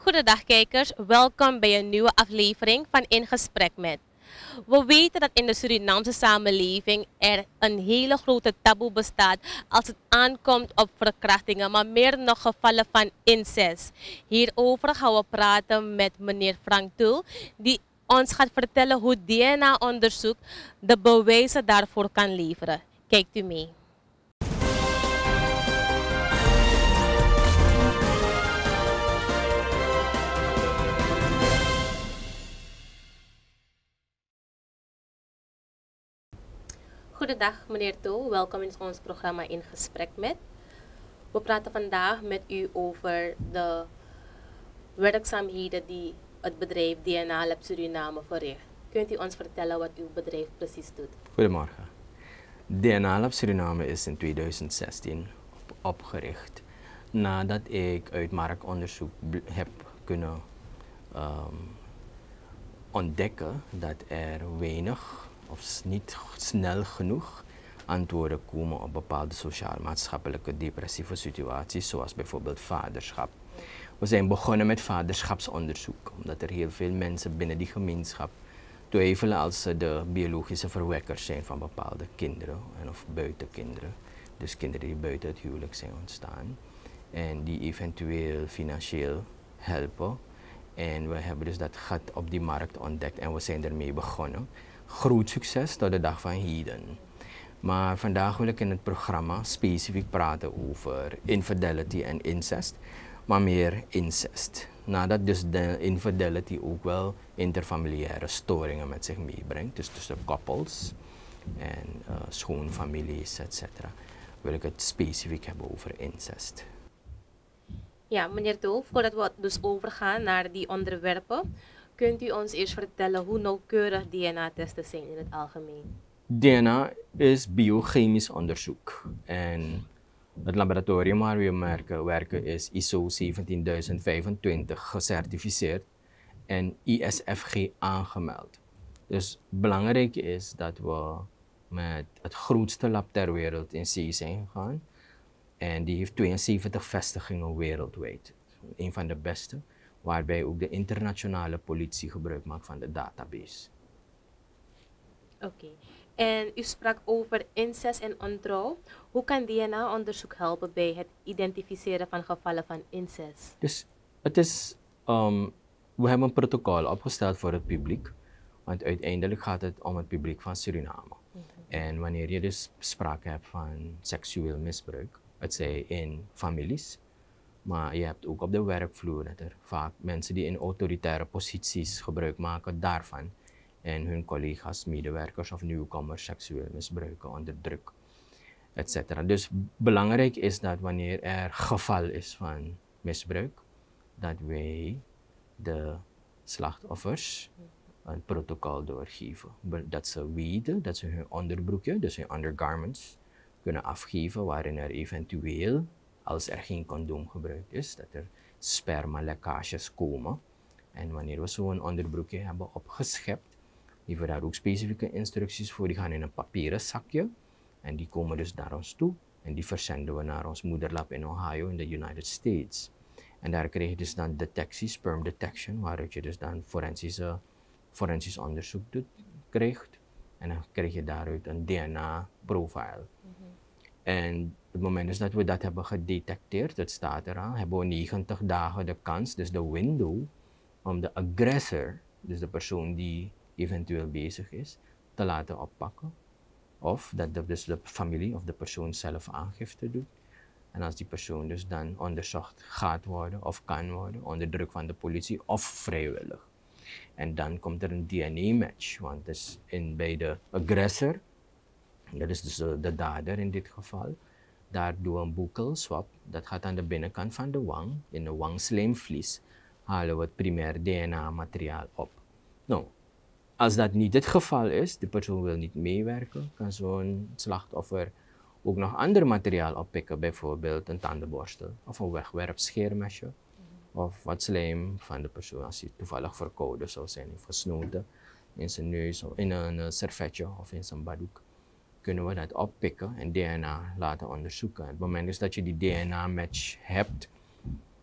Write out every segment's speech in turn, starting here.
Goedendag kijkers, welkom bij een nieuwe aflevering van In Gesprek Met. We weten dat in de Surinaamse samenleving er een hele grote taboe bestaat als het aankomt op verkrachtingen, maar meer nog gevallen van incest. Hierover gaan we praten met meneer Frank Tul, die ons gaat vertellen hoe DNA-onderzoek de bewijzen daarvoor kan leveren. Kijkt u mee. Goedendag meneer Tul, welkom in ons programma In Gesprek Met. We praten vandaag met u over de werkzaamheden die het bedrijf DNA Lab Suriname verricht. Kunt u ons vertellen wat uw bedrijf precies doet? Goedemorgen. DNA Lab Suriname is in 2016 opgericht nadat ik uit marktonderzoek heb kunnen ontdekken dat er weinig of niet snel genoeg antwoorden komen op bepaalde sociaal-maatschappelijke depressieve situaties, zoals bijvoorbeeld vaderschap. We zijn begonnen met vaderschapsonderzoek, omdat er heel veel mensen binnen die gemeenschap twijfelen als ze de biologische verwekkers zijn van bepaalde kinderen of buitenkinderen. Dus kinderen die buiten het huwelijk zijn ontstaan en die eventueel financieel helpen. En we hebben dus dat gat op die markt ontdekt en we zijn ermee begonnen. Groot succes tot de dag van heden. Maar vandaag wil ik in het programma specifiek praten over infidelity en incest, maar meer incest. Nadat dus de infidelity ook wel interfamiliaire storingen met zich meebrengt, dus tussen koppels en schoonfamilies, etc., wil ik het specifiek hebben over incest. Ja, meneer Tul, voordat we dus overgaan naar die onderwerpen, kunt u ons eerst vertellen hoe nauwkeurig DNA-testen zijn in het algemeen? DNA is biochemisch onderzoek en het laboratorium waar we werken is ISO 17025 gecertificeerd en ISFG aangemeld. Dus belangrijk is dat we met het grootste lab ter wereld in zee zijn gegaan en die heeft 72 vestigingen wereldwijd. Een van de beste, waarbij ook de internationale politie gebruik maakt van de database. Oké. En u sprak over incest en ontrouw. Hoe kan DNA-onderzoek helpen bij het identificeren van gevallen van incest? Dus het is, we hebben een protocol opgesteld voor het publiek, want uiteindelijk gaat het om het publiek van Suriname. En wanneer je dus sprake hebt van seksueel misbruik, het zij in families, maar je hebt ook op de werkvloer dat er vaak mensen die in autoritaire posities gebruik maken daarvan en hun collega's, medewerkers of nieuwkomers seksueel misbruiken onder druk, etc. Dus belangrijk is dat wanneer er geval is van misbruik, dat wij de slachtoffers een protocol doorgeven. Dat ze weten dat ze hun onderbroekje, dus hun undergarments, kunnen afgeven waarin er eventueel, als er geen condoom gebruikt is, dat er spermalekkages komen. En wanneer we zo'n onderbroekje hebben opgeschept, geven we daar ook specifieke instructies voor. Die gaan in een papieren zakje en die komen dus naar ons toe. En die verzenden we naar ons moederlab in Ohio in de United States. En daar krijg je dus dan detectie, sperm detection, waaruit je dus dan forensisch onderzoek krijgt. En dan krijg je daaruit een DNA-profile. En het moment dus dat we dat hebben gedetecteerd, het staat eraan, hebben we 90 dagen de kans, dus de window, om de agressor, dus de persoon die eventueel bezig is, te laten oppakken. Of dat dus de familie of de persoon zelf aangifte doet. En als die persoon dus dan onderzocht gaat worden of kan worden onder druk van de politie of vrijwillig. En dan komt er een DNA-match, want dus bij de agressor, dat is dus de dader in dit geval, daar doen we een buccal swab. Dat gaat aan de binnenkant van de wang, in de wangslijmvlies, halen we het primair DNA-materiaal op. Nou, als dat niet het geval is, de persoon wil niet meewerken, kan zo'n slachtoffer ook nog ander materiaal oppikken, bijvoorbeeld een tandenborstel of een wegwerpscheermesje of wat slijm van de persoon als hij toevallig verkouden zou zijn, heeft gesnoten in zijn neus of in een servetje of in zijn baddoek. Kunnen we dat oppikken en DNA laten onderzoeken. Het moment is dat je die DNA-match hebt,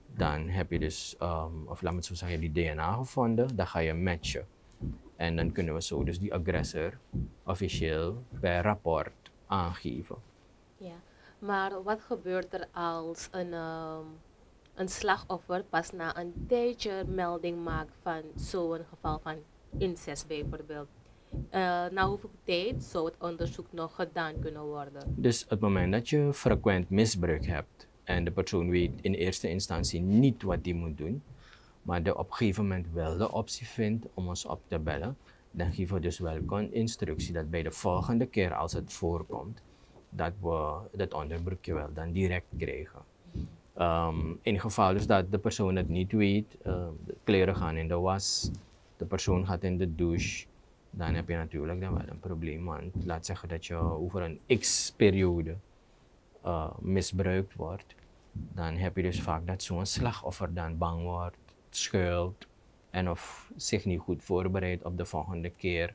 Dan heb je dus, of laat me het zo zeggen, die DNA gevonden, dan ga je matchen. En dan kunnen we zo dus die agressor officieel per rapport aangeven. Ja, maar wat gebeurt er als een slachtoffer pas na een tijdje melding maakt van zo'n geval van incest bijvoorbeeld? Na hoeveel tijd zou het onderzoek nog gedaan kunnen worden? Dus het moment dat je frequent misbruik hebt en de persoon weet in eerste instantie niet wat hij moet doen, maar op een gegeven moment wel de optie vindt om ons op te bellen, dan geven we dus wel een instructie dat bij de volgende keer als het voorkomt, dat we dat onderbroekje wel dan direct krijgen. In het geval dus dat de persoon het niet weet, de kleren gaan in de was, de persoon gaat in de douche, dan heb je natuurlijk dan wel een probleem. Want laat zeggen dat je over een x-periode misbruikt wordt, dan heb je dus vaak dat zo'n slachtoffer dan bang wordt, schuilt en of zich niet goed voorbereidt op de volgende keer.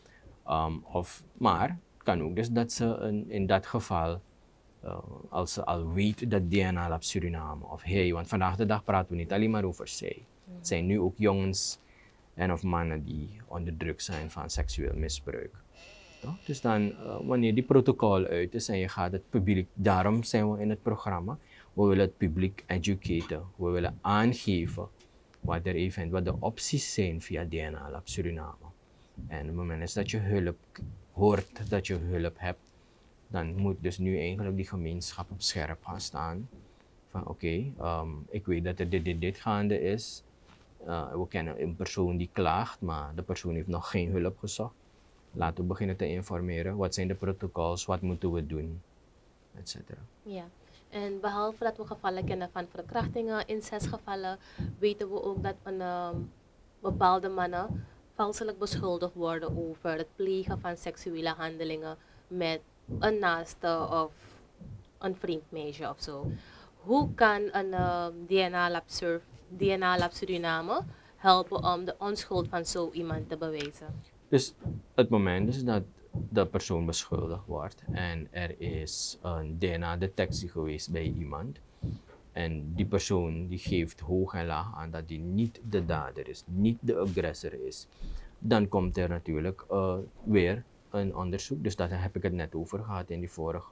Maar het kan ook dus dat ze in dat geval, als ze al weet dat DNA-lab Suriname, of hey, want vandaag de dag praten we niet alleen maar over zij. Het zijn nu ook jongens en of mannen die onder druk zijn van seksueel misbruik. Toch? Dus dan, wanneer die protocol uit is en je gaat het publiek, daarom zijn we in het programma, we willen het publiek educaten, we willen aangeven wat er even, wat de opties zijn via DNA-lab Suriname. En op het moment is dat je hulp hoort, dat je hulp hebt, dan moet dus nu eigenlijk die gemeenschap op scherp gaan staan. Van oké, ik weet dat er dit gaande is. We kennen een persoon die klaagt, maar de persoon heeft nog geen hulp gezocht. Laten we beginnen te informeren. Wat zijn de protocols? Wat moeten we doen? Etcetera. Ja, en behalve dat we gevallen kennen van verkrachtingen, incestgevallen, weten we ook dat bepaalde mannen valselijk beschuldigd worden over het plegen van seksuele handelingen met een naaste of een vriend meisje of zo. Hoe kan een DNA-lab Suriname helpen om de onschuld van zo iemand te bewijzen? Dus het moment is dat de persoon beschuldigd wordt en er is een DNA-detectie geweest bij iemand en die persoon die geeft hoog en laag aan dat die niet de dader is, niet de agressor is, dan komt er natuurlijk weer een onderzoek. Dus daar heb ik het net over gehad in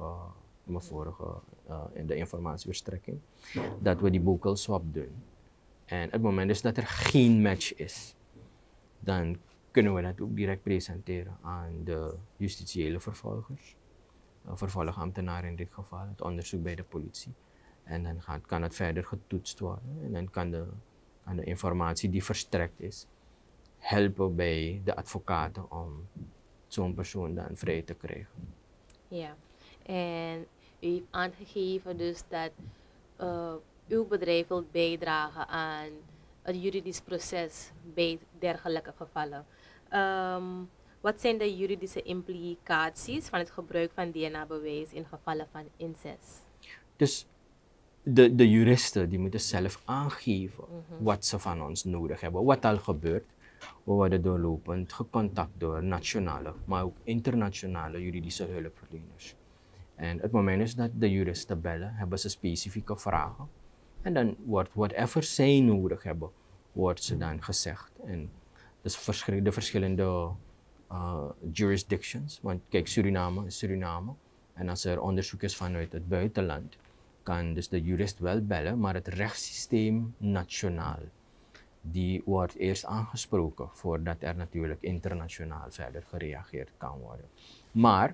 in de informatieverstrekking, dat we die buccal swab doen. En het moment is dat er geen match is, dan kunnen we dat ook direct presenteren aan de justitiële vervolgers, vervolgambtenaren in dit geval, het onderzoek bij de politie. En dan kan het verder getoetst worden en dan kan de informatie die verstrekt is helpen bij de advocaten om zo'n persoon dan vrij te krijgen. Ja, en u heeft aangegeven dus dat uw bedrijf wil bijdragen aan het juridisch proces bij dergelijke gevallen. Wat zijn de juridische implicaties van het gebruik van DNA-bewijs in gevallen van incest? Dus de juristen die moeten zelf aangeven wat ze van ons nodig hebben, wat al gebeurt. We worden doorlopend gecontact door nationale, maar ook internationale juridische hulpverleners. En het moment is dat de juristen bellen, hebben ze specifieke vragen. En dan wordt whatever zij nodig hebben, wordt ze dan gezegd. En dus de verschillende jurisdictions, want kijk, Suriname is Suriname. En als er onderzoek is vanuit het buitenland, kan dus de jurist wel bellen, maar het rechtssysteem nationaal, die wordt eerst aangesproken voordat er natuurlijk internationaal verder gereageerd kan worden. Maar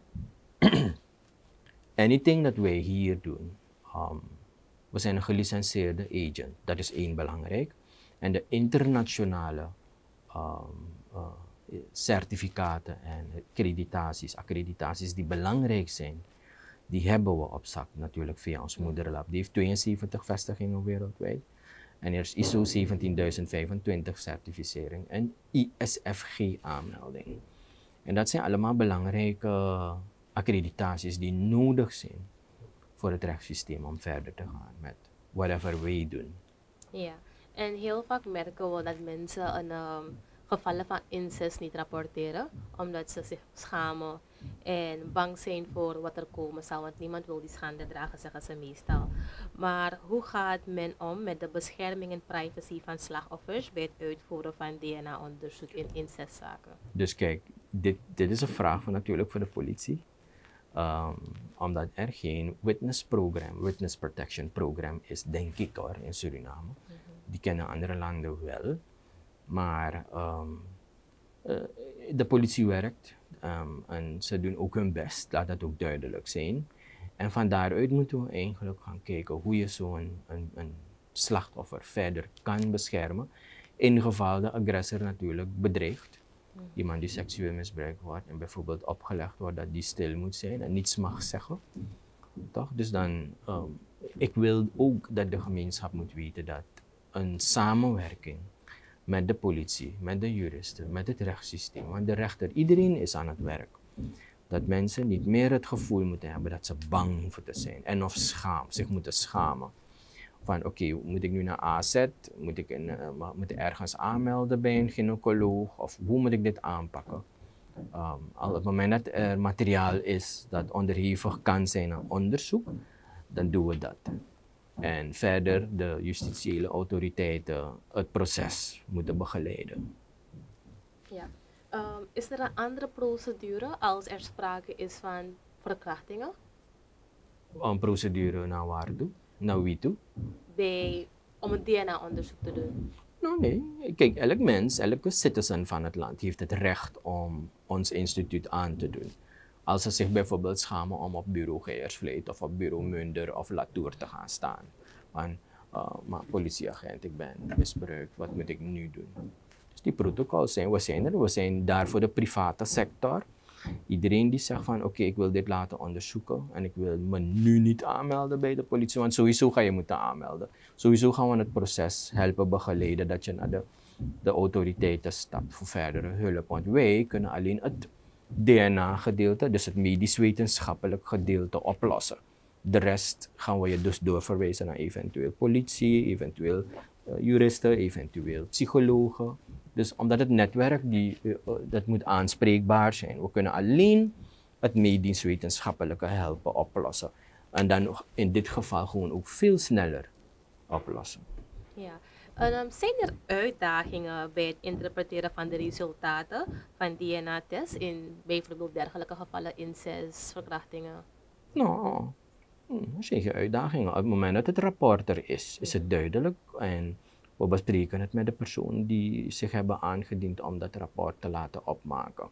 anything dat wij hier doen, we zijn een gelicenseerde agent, dat is één belangrijk. En de internationale certificaten en accreditaties die belangrijk zijn, die hebben we op zak natuurlijk via ons moederlab. Die heeft 72 vestigingen wereldwijd. En er is ISO 17025 certificering en ISFG aanmelding. En dat zijn allemaal belangrijke accreditaties die nodig zijn voor het rechtssysteem om verder te gaan met whatever wij doen. Ja, en heel vaak merken we dat mensen gevallen van incest niet rapporteren, omdat ze zich schamen en bang zijn voor wat er komen zal, want niemand wil die schande dragen, zeggen ze meestal. Maar hoe gaat men om met de bescherming en privacy van slachtoffers bij het uitvoeren van DNA-onderzoek in incestzaken? Dus kijk, dit is een vraag van natuurlijk voor de politie. Omdat er geen witness protection program is, denk ik hoor, in Suriname. Die kennen andere landen wel. Maar de politie werkt en ze doen ook hun best, laat dat ook duidelijk zijn. En van daaruit moeten we eigenlijk gaan kijken hoe je zo'n een slachtoffer verder kan beschermen. In geval de agressor natuurlijk bedreigt. Iemand die seksueel misbruikt wordt en bijvoorbeeld opgelegd wordt dat die stil moet zijn en niets mag zeggen. Toch? Dus dan, ik wil ook dat de gemeenschap moet weten dat een samenwerking met de politie, met de juristen, met het rechtssysteem, want de rechter, iedereen is aan het werk. Dat mensen niet meer het gevoel moeten hebben dat ze bang hoeven te zijn en of zich moeten schamen. Van oké, moet ik nu naar AZ, moet ik ergens aanmelden bij een gynaecoloog of hoe moet ik dit aanpakken? Al op het moment dat er materiaal is dat onderhevig kan zijn aan onderzoek, dan doen we dat. En verder de justitiële autoriteiten het proces moeten begeleiden. Ja. Is er een andere procedure als er sprake is van verkrachtingen? Een procedure naar waar toe? Naar wie toe? Om een DNA-onderzoek te doen? Nou nee, kijk, elk mens, elke citizen van het land heeft het recht om ons instituut aan te doen. Als ze zich bijvoorbeeld schamen om op bureau Geiersvliet of op bureau Munder of Latour te gaan staan. Van, maar politieagent, ik ben misbruikt, wat moet ik nu doen? Dus die protocollen zijn, we zijn daar voor de private sector. Iedereen die zegt van oké, ik wil dit laten onderzoeken en ik wil me nu niet aanmelden bij de politie, want sowieso ga je moeten aanmelden. Sowieso gaan we het proces helpen begeleiden dat je naar de autoriteiten stapt voor verdere hulp. Want wij kunnen alleen het DNA-gedeelte, dus het medisch-wetenschappelijk gedeelte, oplossen. De rest gaan we je dus doorverwijzen naar eventueel politie, eventueel juristen, eventueel psychologen. Dus omdat het netwerk, dat moet aanspreekbaar zijn. We kunnen alleen het medisch-wetenschappelijke helpen oplossen. En dan in dit geval gewoon ook veel sneller oplossen. Ja. Zijn er uitdagingen bij het interpreteren van de resultaten van DNA-tests in bijvoorbeeld dergelijke gevallen, incest, verkrachtingen? Nou, er zijn geen uitdagingen. Op het moment dat het rapport er is het duidelijk. En we bespreken het met de persoon die zich hebben aangediend om dat rapport te laten opmaken.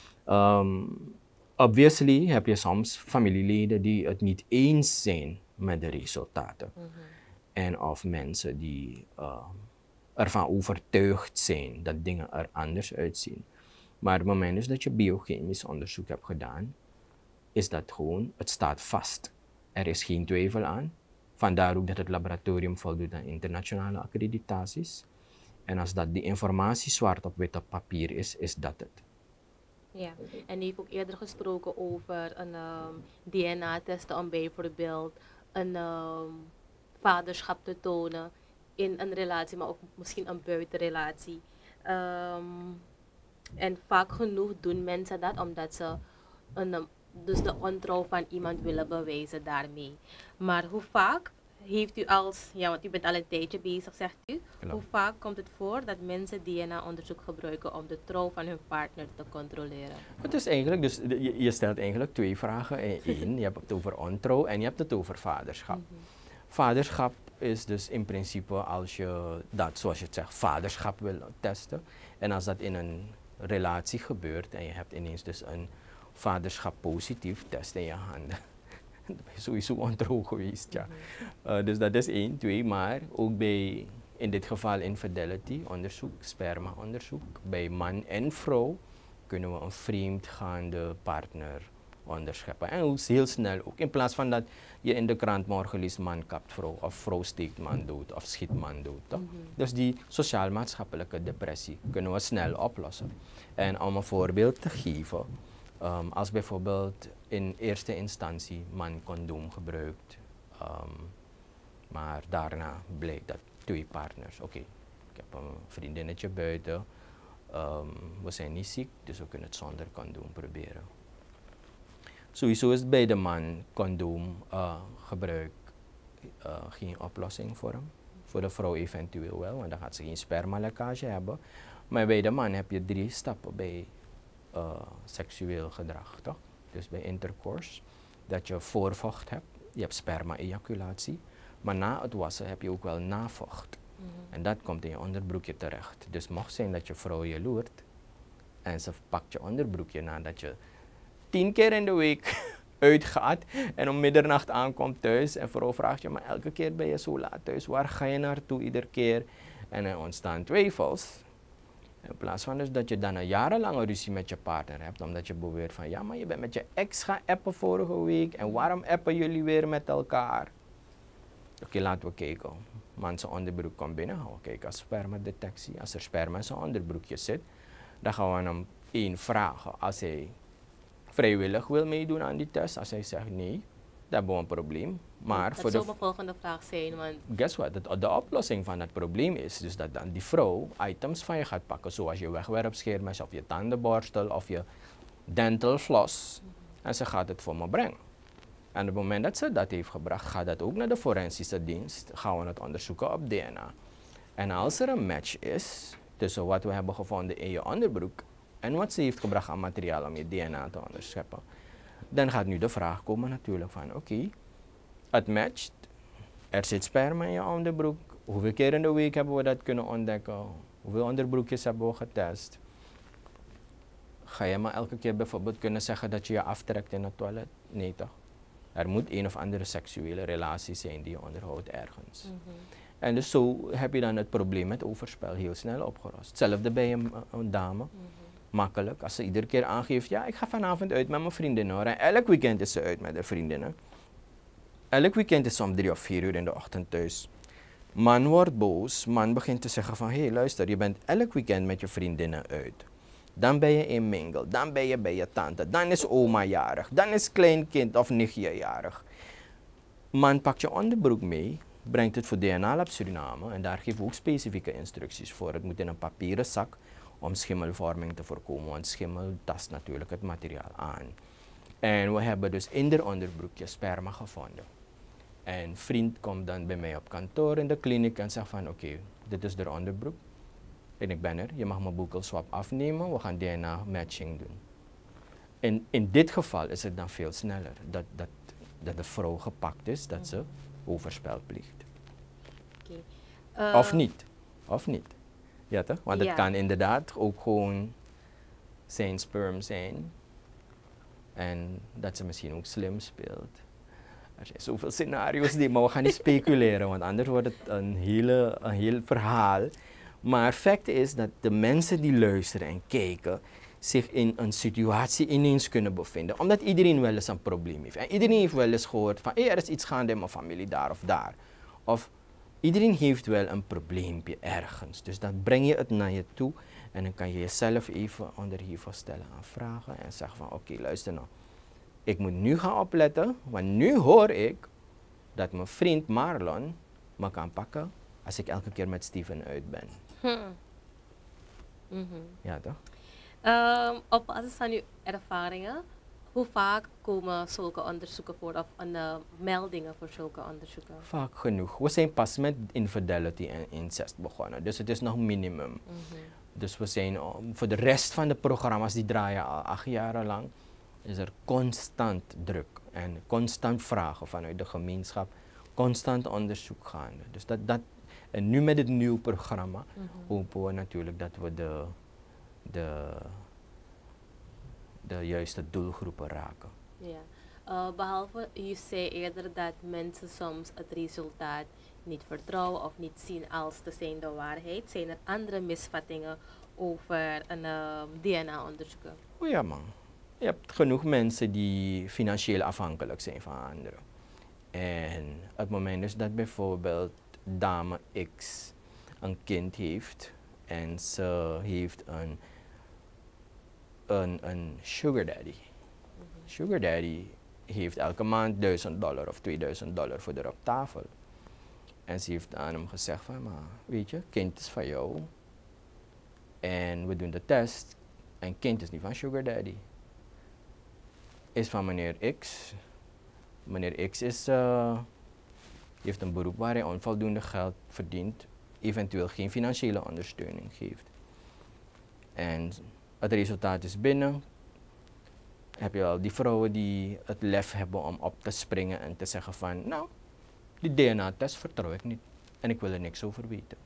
Obviously heb je soms familieleden die het niet eens zijn met de resultaten. En of mensen die ervan overtuigd zijn dat dingen er anders uitzien. Maar op het moment dus dat je biochemisch onderzoek hebt gedaan, is dat gewoon, het staat vast. Er is geen twijfel aan. Vandaar ook dat het laboratorium voldoet aan internationale accreditaties. En als dat die informatie zwart op wit op papier is dat het. Ja, en u heeft ook eerder gesproken over een DNA-test om bijvoorbeeld een vaderschap te tonen in een relatie, maar ook misschien een buitenrelatie. En vaak genoeg doen mensen dat omdat ze dus de ontrouw van iemand willen bewijzen daarmee. Maar hoe vaak heeft u want u bent al een tijdje bezig, zegt u, hoe vaak komt het voor dat mensen DNA-onderzoek gebruiken om de trouw van hun partner te controleren? Het is eigenlijk, dus je stelt eigenlijk twee vragen in één. Je hebt het over ontrouw en je hebt het over vaderschap. Vaderschap is dus in principe als je dat, zoals je het zegt, vaderschap wil testen. En als dat in een relatie gebeurt en je hebt ineens dus een vaderschap positief test in je handen. Dat ben je sowieso ontrouw geweest, ja. Dus dat is 1, 2, maar ook bij, in dit geval infidelity onderzoek, sperma onderzoek, bij man en vrouw kunnen we een vreemdgaande partner onderscheppen. En heel snel ook. In plaats van dat je in de krant morgen leest man kapt vrouw of vrouw steekt man dood of schiet man dood. Toch? Dus die sociaal-maatschappelijke depressie kunnen we snel oplossen. En om een voorbeeld te geven, als bijvoorbeeld in eerste instantie man condoom gebruikt, maar daarna blijkt dat twee partners, oké, ik heb een vriendinnetje buiten, we zijn niet ziek, dus we kunnen het zonder condoom proberen. Sowieso is bij de man condoom gebruik geen oplossing voor hem. Voor de vrouw eventueel wel, want dan gaat ze geen spermalekkage hebben. Maar bij de man heb je 3 stappen bij seksueel gedrag, toch? Dus bij intercourse, dat je voorvocht hebt, je hebt sperma-ejaculatie, maar na het wassen heb je ook wel navocht. En dat komt in je onderbroekje terecht. Dus mocht zijn dat je vrouw je loert en ze pakt je onderbroekje nadat je 10 keer in de week uitgaat en om middernacht aankomt thuis en vrouw vraagt je, maar elke keer ben je zo laat thuis, waar ga je naartoe iedere keer? En er ontstaan twijfels. In plaats van dus dat je dan een jarenlange ruzie met je partner hebt, omdat je beweert van, ja, maar je bent met je ex gaan appen vorige week en waarom appen jullie weer met elkaar? Oké, laten we kijken. Man zijn onderbroek komt binnen, gaan we kijken als spermadetectie. Als er sperma in zijn onderbroekje zit, dan gaan we hem 1 vragen. Als hij vrijwillig wil meedoen aan die test, als hij zegt nee, dan hebben we een probleem. Maar dat voor zou mijn volgende vraag zijn, want... Guess what? De oplossing van het probleem is dus dat dan die vrouw items van je gaat pakken, zoals je wegwerpschermes of je tandenborstel of je dental floss, en ze gaat het voor me brengen. En op het moment dat ze dat heeft gebracht, gaat dat ook naar de forensische dienst, gaan we het onderzoeken op DNA. En als er een match is tussen wat we hebben gevonden in je onderbroek en wat ze heeft gebracht aan materiaal om je DNA te onderscheppen, dan gaat nu de vraag komen natuurlijk van oké, het matcht, er zit sperma in je onderbroek, hoeveel keer in de week hebben we dat kunnen ontdekken, hoeveel onderbroekjes hebben we getest. Ga je maar elke keer bijvoorbeeld kunnen zeggen dat je je aftrekt in het toilet? Nee toch? Er moet een of andere seksuele relatie zijn die je onderhoudt ergens. En dus zo heb je dan het probleem met overspel heel snel opgelost. Hetzelfde bij een dame. Makkelijk, als ze iedere keer aangeeft, ja, ik ga vanavond uit met mijn vriendinnen hoor. En elk weekend is ze uit met haar vriendinnen. Elk weekend is ze om 3 of 4 uur in de ochtend thuis. Man wordt boos, man begint te zeggen van, hé luister, je bent elk weekend met je vriendinnen uit. Dan ben je in mingle, dan ben je bij je tante, dan is oma jarig, dan is kleinkind of nichtje jarig. Man pakt je onderbroek mee, brengt het voor DNA-lab Suriname en daar geven we ook specifieke instructies voor. Het moet in een papieren zak om schimmelvorming te voorkomen, want schimmel tast natuurlijk het materiaal aan. En we hebben dus in de onderbroekje sperma gevonden. En vriend komt dan bij mij op kantoor in de kliniek en zegt van oké, dit is de onderbroek. En ik ben er, je mag mijn boekelswap afnemen, we gaan DNA-matching doen. In dit geval is het dan veel sneller dat de vrouw gepakt is, dat ze overspel pleegt. Of niet, of niet. Ja toch? Want het kan inderdaad ook gewoon zijn sperm zijn. En dat ze misschien ook slim speelt. Er zijn zoveel scenario's, maar we gaan niet speculeren, want anders wordt het een heel verhaal. Maar feit is dat de mensen die luisteren en kijken zich in een situatie ineens kunnen bevinden. Omdat iedereen wel eens een probleem heeft. En iedereen heeft wel eens gehoord van, er is iets gaande in mijn familie daar of daar. Of iedereen heeft wel een probleempje ergens. Dus dan breng je het naar je toe en dan kan je jezelf even onderhevig stellen aan vragen. En zeggen van, oké, luister nou. Ik moet nu gaan opletten, want nu hoor ik dat mijn vriend Marlon me kan pakken als ik elke keer met Steven uit ben. Ja toch? Op basis van uw ervaringen, hoe vaak komen zulke onderzoeken voor of meldingen voor zulke onderzoeken? Vaak genoeg. We zijn pas met infidelity en incest begonnen, dus het is nog minimum. Dus we zijn voor de rest van de programma's die draaien al 8 jaar lang, is er constant druk en constant vragen vanuit de gemeenschap, constant onderzoek gaande. Dus en nu met het nieuwe programma hopen we natuurlijk dat we de juiste doelgroepen raken. Ja. Behalve, u zei eerder dat mensen soms het resultaat niet vertrouwen of niet zien als te zijn de waarheid. Zijn er andere misvattingen over een DNA-onderzoek? Oh ja man. Je hebt genoeg mensen die financieel afhankelijk zijn van anderen. En het moment is dat bijvoorbeeld dame X een kind heeft en ze heeft een sugar daddy. Sugar daddy heeft elke maand $1000 of $2000 voor haar op tafel. En ze heeft aan hem gezegd van, maar weet je, kind is van jou. En we doen de test. En kind is niet van Sugar Daddy. Is van meneer X. Meneer X heeft een beroep waar hij onvoldoende geld verdient. Eventueel geen financiële ondersteuning geeft. En het resultaat is binnen. Heb je al die vrouwen die het lef hebben om op te springen en te zeggen van, nou, die DNA-test vertrouw ik niet en ik wil er niks over weten.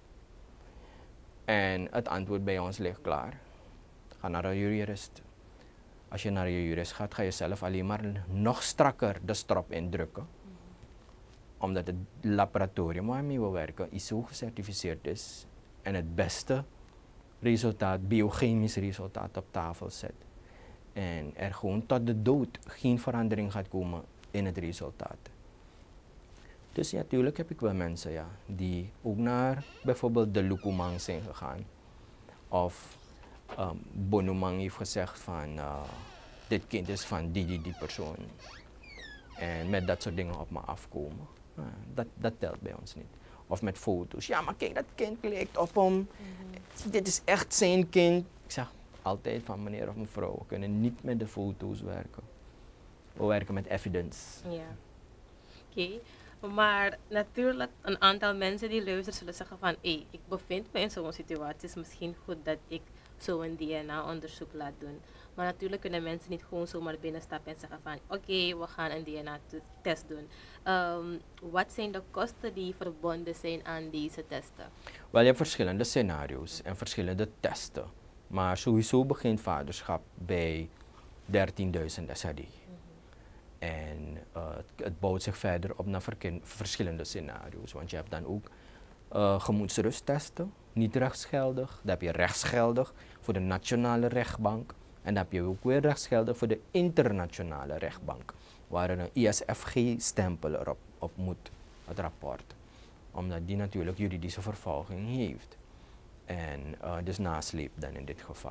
En het antwoord bij ons ligt klaar. Ga naar een jurist. Als je naar je jurist gaat, ga je zelf alleen maar nog strakker de strop indrukken. Omdat het laboratorium waarmee we werken ISO gecertificeerd is en het beste resultaat, biochemisch resultaat op tafel zet. En er gewoon tot de dood geen verandering gaat komen in het resultaat. Dus ja, natuurlijk heb ik wel mensen die ook naar bijvoorbeeld de Lukumang zijn gegaan. Of Bonumang heeft gezegd van dit kind is van die persoon. En met dat soort dingen op me afkomen. Dat telt bij ons niet. Of met foto's. Ja, maar kijk, dat kind lijkt op hem. Dit is echt zijn kind. Ik zeg altijd van meneer of mevrouw, we kunnen niet met de foto's werken. We werken met evidence. Ja. Oké. Maar natuurlijk, een aantal mensen die luisteren zullen zeggen van, ik bevind me in zo'n situatie, het is misschien goed dat ik zo'n DNA-onderzoek laat doen. Maar natuurlijk kunnen mensen niet gewoon zomaar binnenstappen en zeggen van, oké, we gaan een DNA-test doen. Wat zijn de kosten die verbonden zijn aan deze testen? Wel, je hebt verschillende scenario's en verschillende testen. Maar sowieso begint vaderschap bij 13.000 SHD. En het bouwt zich verder op naar verschillende scenario's. Want je hebt dan ook gemoedsrusttesten, niet rechtsgeldig. Dan heb je rechtsgeldig voor de nationale rechtbank. En dan heb je ook weer rechtsgeldig voor de internationale rechtbank. Waar er een ISFG-stempel erop op moet, het rapport. Omdat die natuurlijk juridische vervolging heeft. En dus nasleep dan in dit geval.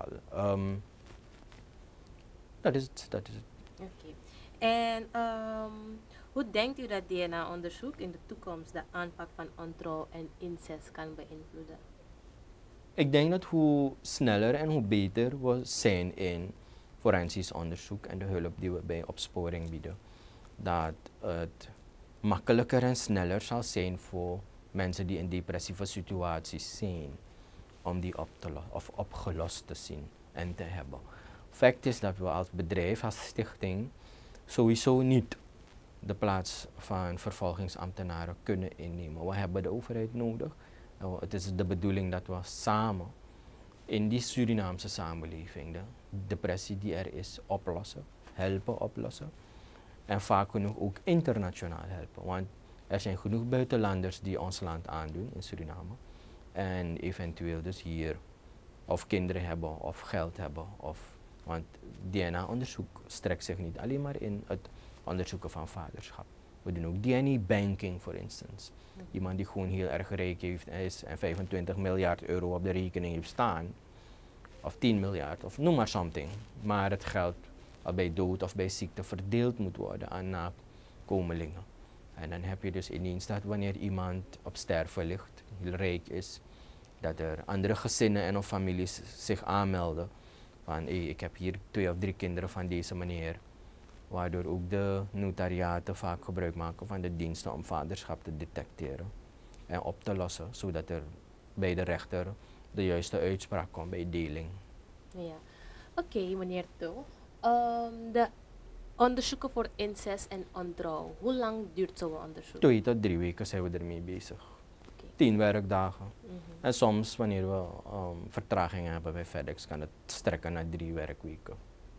Dat is het. Oké. En hoe denkt u dat DNA-onderzoek in de toekomst de aanpak van ontrouw en incest kan beïnvloeden? Ik denk dat hoe sneller en hoe beter we zijn in forensisch onderzoek en de hulp die we bij opsporing bieden, dat het makkelijker en sneller zal zijn voor mensen die in depressieve situaties zijn, om die opgelost te zien en te hebben. Feit is dat we als bedrijf, als stichting, sowieso niet de plaats van vervolgingsambtenaren kunnen innemen. We hebben de overheid nodig. Het is de bedoeling dat we samen in die Surinaamse samenleving de depressie die er is oplossen, helpen oplossen. En vaak genoeg ook internationaal helpen. Want er zijn genoeg buitenlanders die ons land aandoen in Suriname. En eventueel dus hier of kinderen hebben of geld hebben. Want DNA-onderzoek strekt zich niet alleen maar in het onderzoeken van vaderschap. We doen ook DNA-banking, voor instance. Iemand die gewoon heel erg rijk is en 25 miljard euro op de rekening heeft staan. Of 10 miljard, of noem maar something. Maar het geld al bij dood of bij ziekte verdeeld moet worden aan nakomelingen. En dan heb je dus ineens dat wanneer iemand op sterven ligt, heel rijk is, dat er andere gezinnen en of families zich aanmelden. Van ik heb hier 2 of 3 kinderen van deze meneer. Waardoor ook de notariaten vaak gebruik maken van de diensten om vaderschap te detecteren en op te lossen, zodat er bij de rechter de juiste uitspraak komt bij deling. Ja. Oké, meneer To. De onderzoeken voor incest en ontrouw, hoe lang duurt zo'n onderzoek? 2 tot 3 weken zijn we ermee bezig. 10 werkdagen. En soms, wanneer we vertragingen hebben bij FedEx, kan het strekken naar 3 werkweken.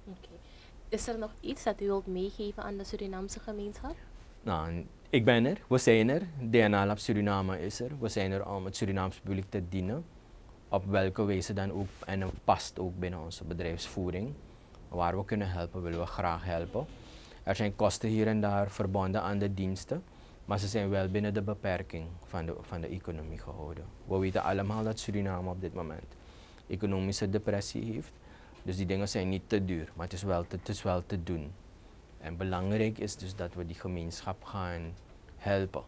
Is er nog iets dat u wilt meegeven aan de Surinaamse gemeenschap? Nou, ik ben er, we zijn er. DNA Lab Suriname is er. We zijn er om het Surinaamse publiek te dienen. Op welke wijze dan ook, en het past ook binnen onze bedrijfsvoering. Waar we kunnen helpen, willen we graag helpen. Er zijn kosten hier en daar verbonden aan de diensten. Maar ze zijn wel binnen de beperking van de economie gehouden. We weten allemaal dat Suriname op dit moment economische depressie heeft. Dus die dingen zijn niet te duur, maar het is wel te doen. En belangrijk is dus dat we die gemeenschap gaan helpen.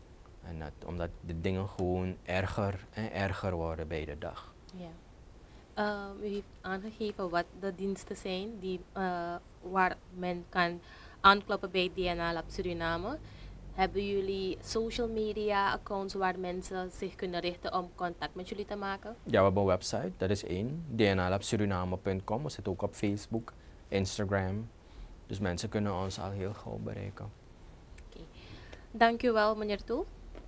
En omdat de dingen gewoon erger en erger worden bij de dag. Ja. U heeft aangegeven wat de diensten zijn die, waar men kan aankloppen bij DNA Lab Suriname. Hebben jullie social media accounts waar mensen zich kunnen richten om contact met jullie te maken? Ja, we hebben een website, dat is één, dnalabsuriname.com. We zitten ook op Facebook, Instagram. Dus mensen kunnen ons al heel gauw bereiken. Okay. Dank u wel, meneer Toel.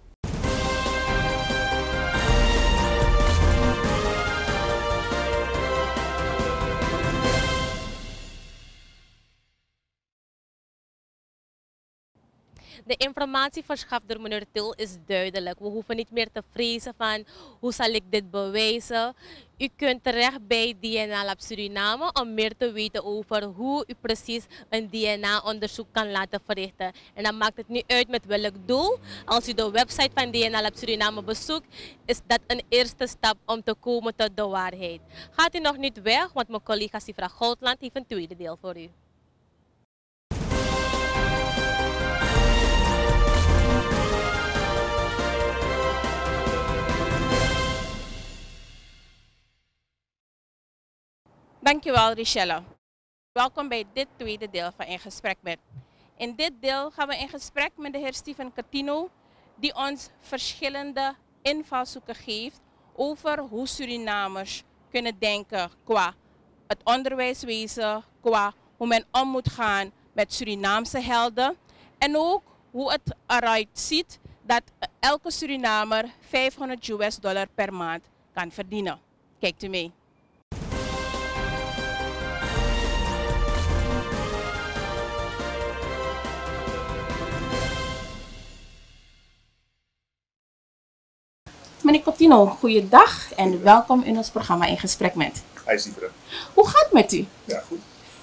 De informatie verschaft door meneer Til is duidelijk. We hoeven niet meer te vrezen van hoe zal ik dit bewijzen. U kunt terecht bij DNA Lab Suriname om meer te weten over hoe u precies een DNA-onderzoek kan laten verrichten. En dan maakt het niet uit met welk doel. Als u de website van DNA Lab Suriname bezoekt, is dat een eerste stap om te komen tot de waarheid. Gaat u nog niet weg, want mijn collega Sifra Goudland heeft een tweede deel voor u. Dankjewel, Richelle. Welkom bij dit tweede deel van In Gesprek Met. In dit deel gaan we in gesprek met de heer Steven Catino, die ons verschillende invalshoeken geeft over hoe Surinamers kunnen denken qua het onderwijswezen, qua hoe men om moet gaan met Surinaamse helden en ook hoe het eruit ziet dat elke Surinamer $500 per maand kan verdienen. Kijkt u mee. Meneer Coutinho, goeiedag en welkom in ons programma In Gesprek Met. Hi Sifra. Hoe gaat het met u? Ja, goed.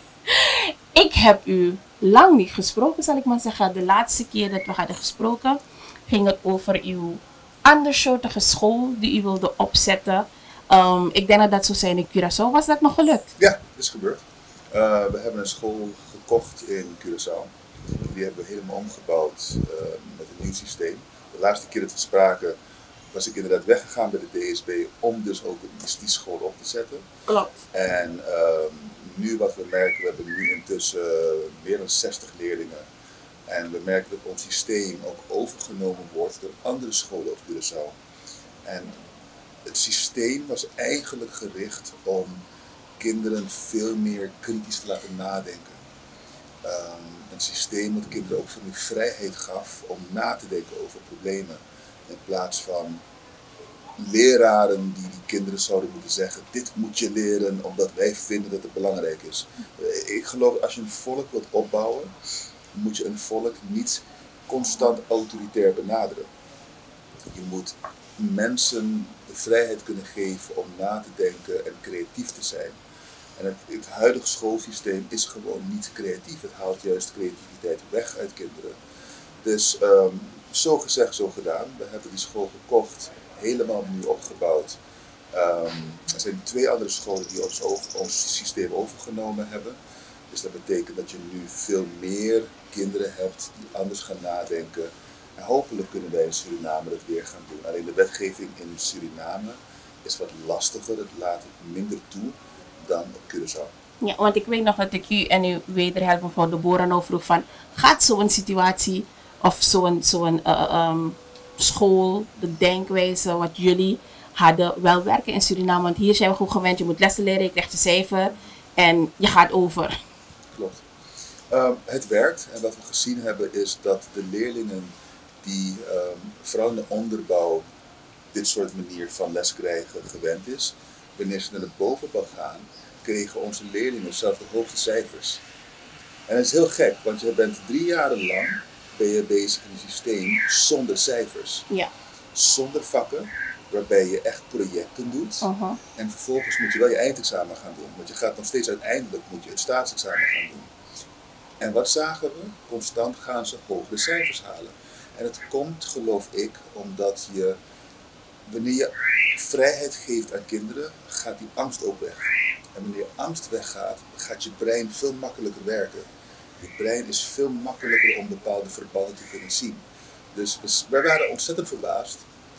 Ik heb u lang niet gesproken, zal ik maar zeggen. De laatste keer dat we hadden gesproken ging het over uw andersoortige school die u wilde opzetten. Ik denk dat dat zou zijn in Curaçao. Was dat nog gelukt? Ja, dat is gebeurd. We hebben een school gekocht in Curaçao. Die hebben we helemaal omgebouwd met een nieuw systeem. De laatste keer dat we spraken was ik inderdaad weggegaan bij de DSB om dus ook die school op te zetten. Klopt. En nu wat we merken, we hebben nu intussen meer dan 60 leerlingen. En we merken dat ons systeem ook overgenomen wordt door andere scholen op Curaçao. En het systeem was eigenlijk gericht om kinderen veel meer kritisch te laten nadenken. Een systeem dat kinderen ook veel meer vrijheid gaf om na te denken over problemen. In plaats van leraren die kinderen zouden moeten zeggen, dit moet je leren omdat wij vinden dat het belangrijk is. Ik geloof als je een volk wilt opbouwen, moet je een volk niet constant autoritair benaderen. Je moet mensen de vrijheid kunnen geven om na te denken en creatief te zijn. En het huidige schoolsysteem is gewoon niet creatief. Het haalt juist creativiteit weg uit kinderen. Dus zo gezegd, zo gedaan. We hebben die school gekocht, helemaal opnieuw opgebouwd. Er zijn 2 andere scholen die ons systeem overgenomen hebben. Dus dat betekent dat je nu veel meer kinderen hebt die anders gaan nadenken. En hopelijk kunnen wij in Suriname dat weer gaan doen. Alleen de wetgeving in Suriname is wat lastiger. Het laat het minder toe dan op Curaçao. Ja, want ik weet nog dat ik u en uw wederhelper mevrouw de Boran vroeg van, gaat zo'n situatie of zo'n school, de denkwijze wat jullie hadden, wel werken in Suriname? Want hier zijn we goed gewend, je moet lessen leren, je krijgt een cijfer en je gaat over. Klopt. Het werkt en wat we gezien hebben is dat de leerlingen die vooral in de onderbouw dit soort manier van les krijgen gewend is, wanneer ze naar de bovenbouw gaan, kregen onze leerlingen zelf de hoogste cijfers. En dat is heel gek, want je bent 3 jaar lang ben je bezig in een systeem zonder cijfers. Ja. Zonder vakken, waarbij je echt projecten doet. En vervolgens moet je wel je eindexamen gaan doen. Want je gaat nog steeds uiteindelijk moet je het staatsexamen gaan doen. En wat zagen we? Constant gaan ze hogere cijfers halen. En het komt, geloof ik, omdat je, wanneer je vrijheid geeft aan kinderen, gaat die angst ook weg. En wanneer angst weggaat, gaat je brein veel makkelijker werken. Je brein is veel makkelijker om bepaalde verbanden te kunnen zien. Dus wij waren ontzettend verbaasd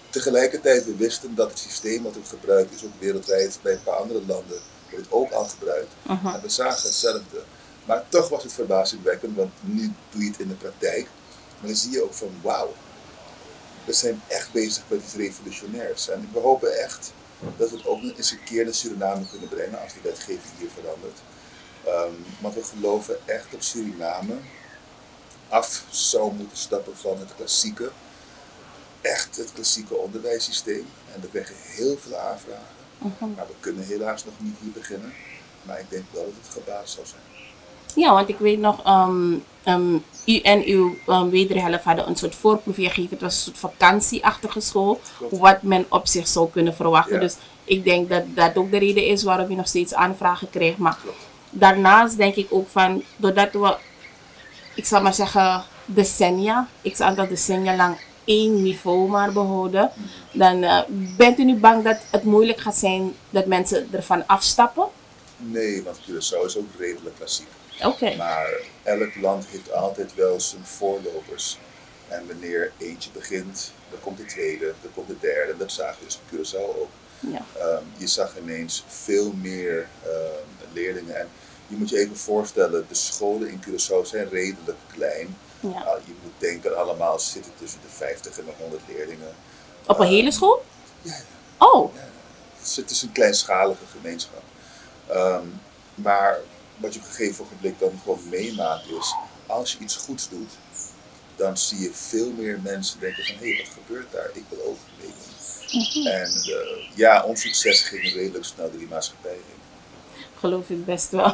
Tegelijkertijd, we wisten dat het systeem wat we gebruiken is ook wereldwijd, bij een paar andere landen wordt het ook al gebruikt. En we zagen hetzelfde. Maar toch was het verbazingwekkend, want nu doe je het in de praktijk. Maar dan zie je ook van wauw, we zijn echt bezig met iets revolutionairs. En we hopen echt dat we het ook eens een keer naar Suriname kunnen brengen als de wetgeving hier verandert. Want we geloven echt dat Suriname af zou moeten stappen van het klassieke, echt het klassieke onderwijssysteem. En we krijgen heel veel aanvragen. Maar we kunnen helaas nog niet hier beginnen. Maar ik denk wel dat het gebaat zou zijn. Ja, want ik weet nog, u en uw wederhelft hadden een soort voorproefje gegeven. Het was een soort vakantieachtige school, Klopt. wat men op zich zou kunnen verwachten. Ja. Dus ik denk dat dat ook de reden is waarom je nog steeds aanvragen krijgt. Maar Klopt. daarnaast denk ik ook van, doordat we, ik zal maar zeggen, x aantal decennia lang één niveau maar behouden, dan bent u nu bang dat het moeilijk gaat zijn dat mensen ervan afstappen? Nee, want Curaçao is ook redelijk klassiek. Oké. Maar elk land heeft altijd wel zijn voorlopers. En wanneer eentje begint, dan komt de tweede, dan komt de derde. Dat zagen we dus in Curaçao ook. Ja. Je zag ineens veel meer leerlingen. En je moet je even voorstellen, de scholen in Curaçao zijn redelijk klein. Ja. Je moet denken, allemaal zitten tussen de 50 en de 100 leerlingen. Op een hele school? Ja, Oh, het is een kleinschalige gemeenschap. Maar wat je op een gegeven ogenblik dan gewoon meemaakt is, als je iets goeds doet, dan zie je veel meer mensen denken van, hé, wat gebeurt daar? Ik wil ook meedoen. En ja, ons succes ging redelijk snel door die maatschappij heen. geloof ik best wel.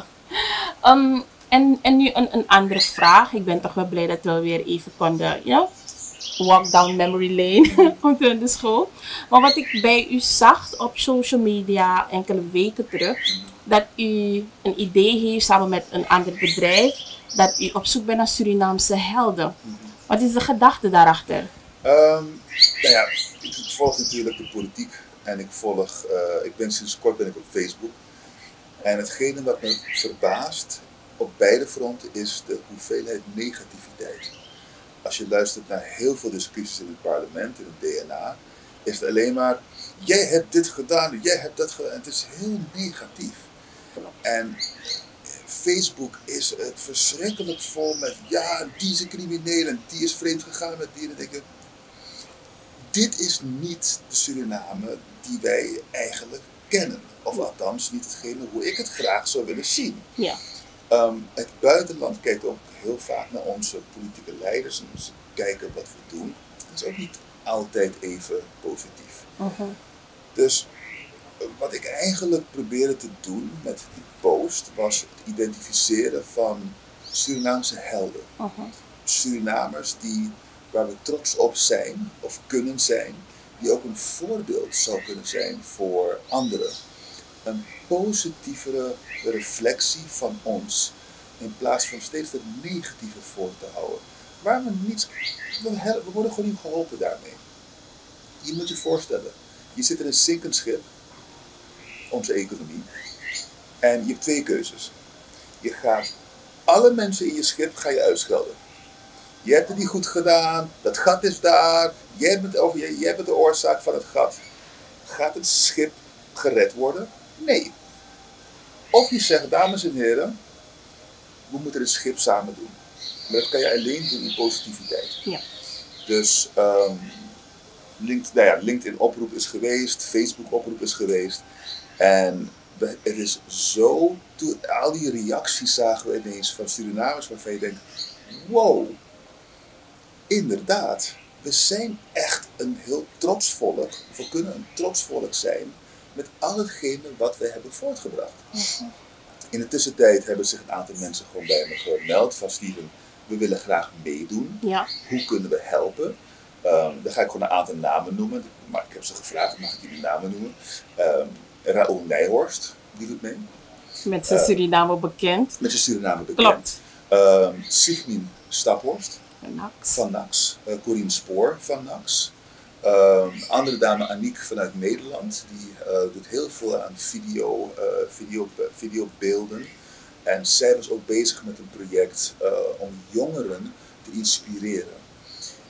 En nu een andere vraag. Ik ben toch wel blij dat we weer even konden, walk down memory lane omtrent de school. Maar wat ik bij u zag op social media enkele weken terug, dat u een idee heeft samen met een ander bedrijf, dat u op zoek bent naar Surinaamse helden. Wat is de gedachte daarachter? Nou ja, ik volg natuurlijk de politiek en ik ben sinds kort op Facebook. En hetgene wat me verbaast op beide fronten is de hoeveelheid negativiteit. Als je luistert naar heel veel discussies in het parlement, in het DNA, is het alleen maar, jij hebt dit gedaan, jij hebt dat gedaan. Het is heel negatief. En Facebook is het verschrikkelijk vol met, ja, die is een crimineel en die is vreemd gegaan met die. En dan denk ik, dit is niet de Suriname die wij eigenlijk kennen. Of althans niet hetgene hoe ik het graag zou willen zien. Ja. Het buitenland kijkt ook heel vaak naar onze politieke leiders en ze kijken wat we doen. Dat is ook niet altijd even positief. Dus wat ik eigenlijk probeerde te doen met die post was het identificeren van Surinaamse helden. Surinamers waar we trots op zijn of kunnen zijn, die ook een voorbeeld zou kunnen zijn voor anderen. Een positievere reflectie van ons, in plaats van steeds het negatieve voor te houden. Waar we worden gewoon niet geholpen daarmee. Je moet je voorstellen, je zit in een zinkend schip, onze economie, en je hebt twee keuzes. Je gaat alle mensen in je schip ga je uitschelden. Je hebt het niet goed gedaan, dat gat is daar, jij bent de oorzaak van het gat. Gaat het schip gered worden? Nee. Of je zegt, dames en heren, we moeten het schip samen doen. Maar dat kan je alleen doen in positiviteit. Ja. Dus LinkedIn oproep is geweest, Facebook oproep is geweest. En het is zo, al die reacties zagen we ineens van Surinamers waarvan je denkt, wow, inderdaad, we zijn echt een heel trots volk. We kunnen een trots volk zijn met al hetgene wat we hebben voortgebracht. In de tussentijd hebben zich een aantal mensen gewoon bij me gemeld van Steven, we willen graag meedoen. Ja. Hoe kunnen we helpen? Dan ga ik gewoon een aantal namen noemen. Maar ik heb ze gevraagd, mag ik jullie namen noemen? Raoul Nijhorst, die doet mee. Met zijn Suriname bekend. Met zijn Suriname bekend. Klopt. Sigmin Staphorst van NAX. Corine Spoor van NAX. Andere dame Aniek vanuit Nederland. Die doet heel veel aan videobeelden. En zij was ook bezig met een project om jongeren te inspireren.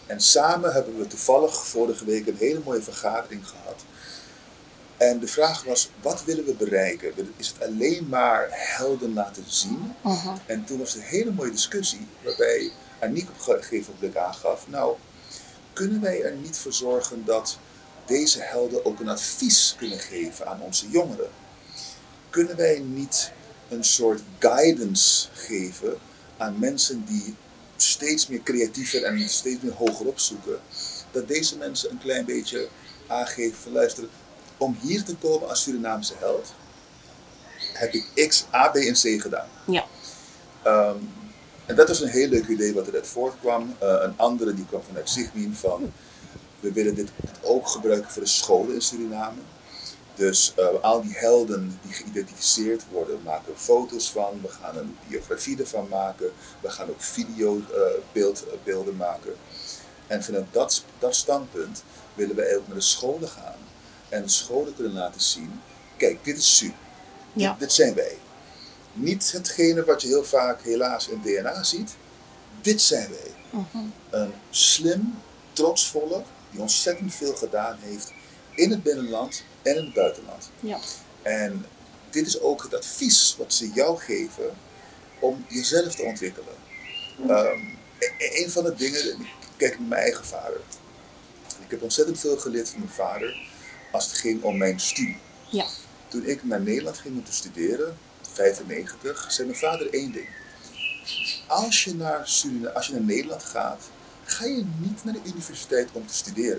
En samen hebben we toevallig vorige week een hele mooie vergadering gehad. En de vraag was, wat willen we bereiken? Is het alleen maar helden laten zien? En toen was er een hele mooie discussie waarbij Aniek op een gegeven moment aangaf, nou, kunnen wij er niet voor zorgen dat deze helden ook een advies kunnen geven aan onze jongeren? Kunnen wij niet een soort guidance geven aan mensen die steeds meer creatiever en steeds meer hogerop zoeken? Dat deze mensen een klein beetje aangeven van luisteren, om hier te komen als Surinaamse held heb ik X, A, B en C gedaan. Ja. En dat was een heel leuk idee wat eruit voortkwam. Een andere die kwam vanuit Sigmin van, we willen dit ook gebruiken voor de scholen in Suriname. Dus al die helden die geïdentificeerd worden, maken we foto's van. We gaan een biografie ervan maken. We gaan ook videobeelden maken. En vanuit dat standpunt willen wij ook naar de scholen gaan. En de scholen kunnen laten zien, kijk, dit is Su. Ja. Dit zijn wij. Niet hetgene wat je heel vaak helaas in DNA ziet. Dit zijn wij. Een slim, trots volk die ontzettend veel gedaan heeft in het binnenland en in het buitenland. Ja. En dit is ook het advies wat ze jou geven om jezelf te ontwikkelen. Een van de dingen, kijk naar mijn eigen vader. Ik heb ontzettend veel geleerd van mijn vader als het ging om mijn studie. Ja. Toen ik naar Nederland ging om te studeren, 1995, zei mijn vader één ding. Als je naar Nederland gaat, ga je niet naar de universiteit om te studeren.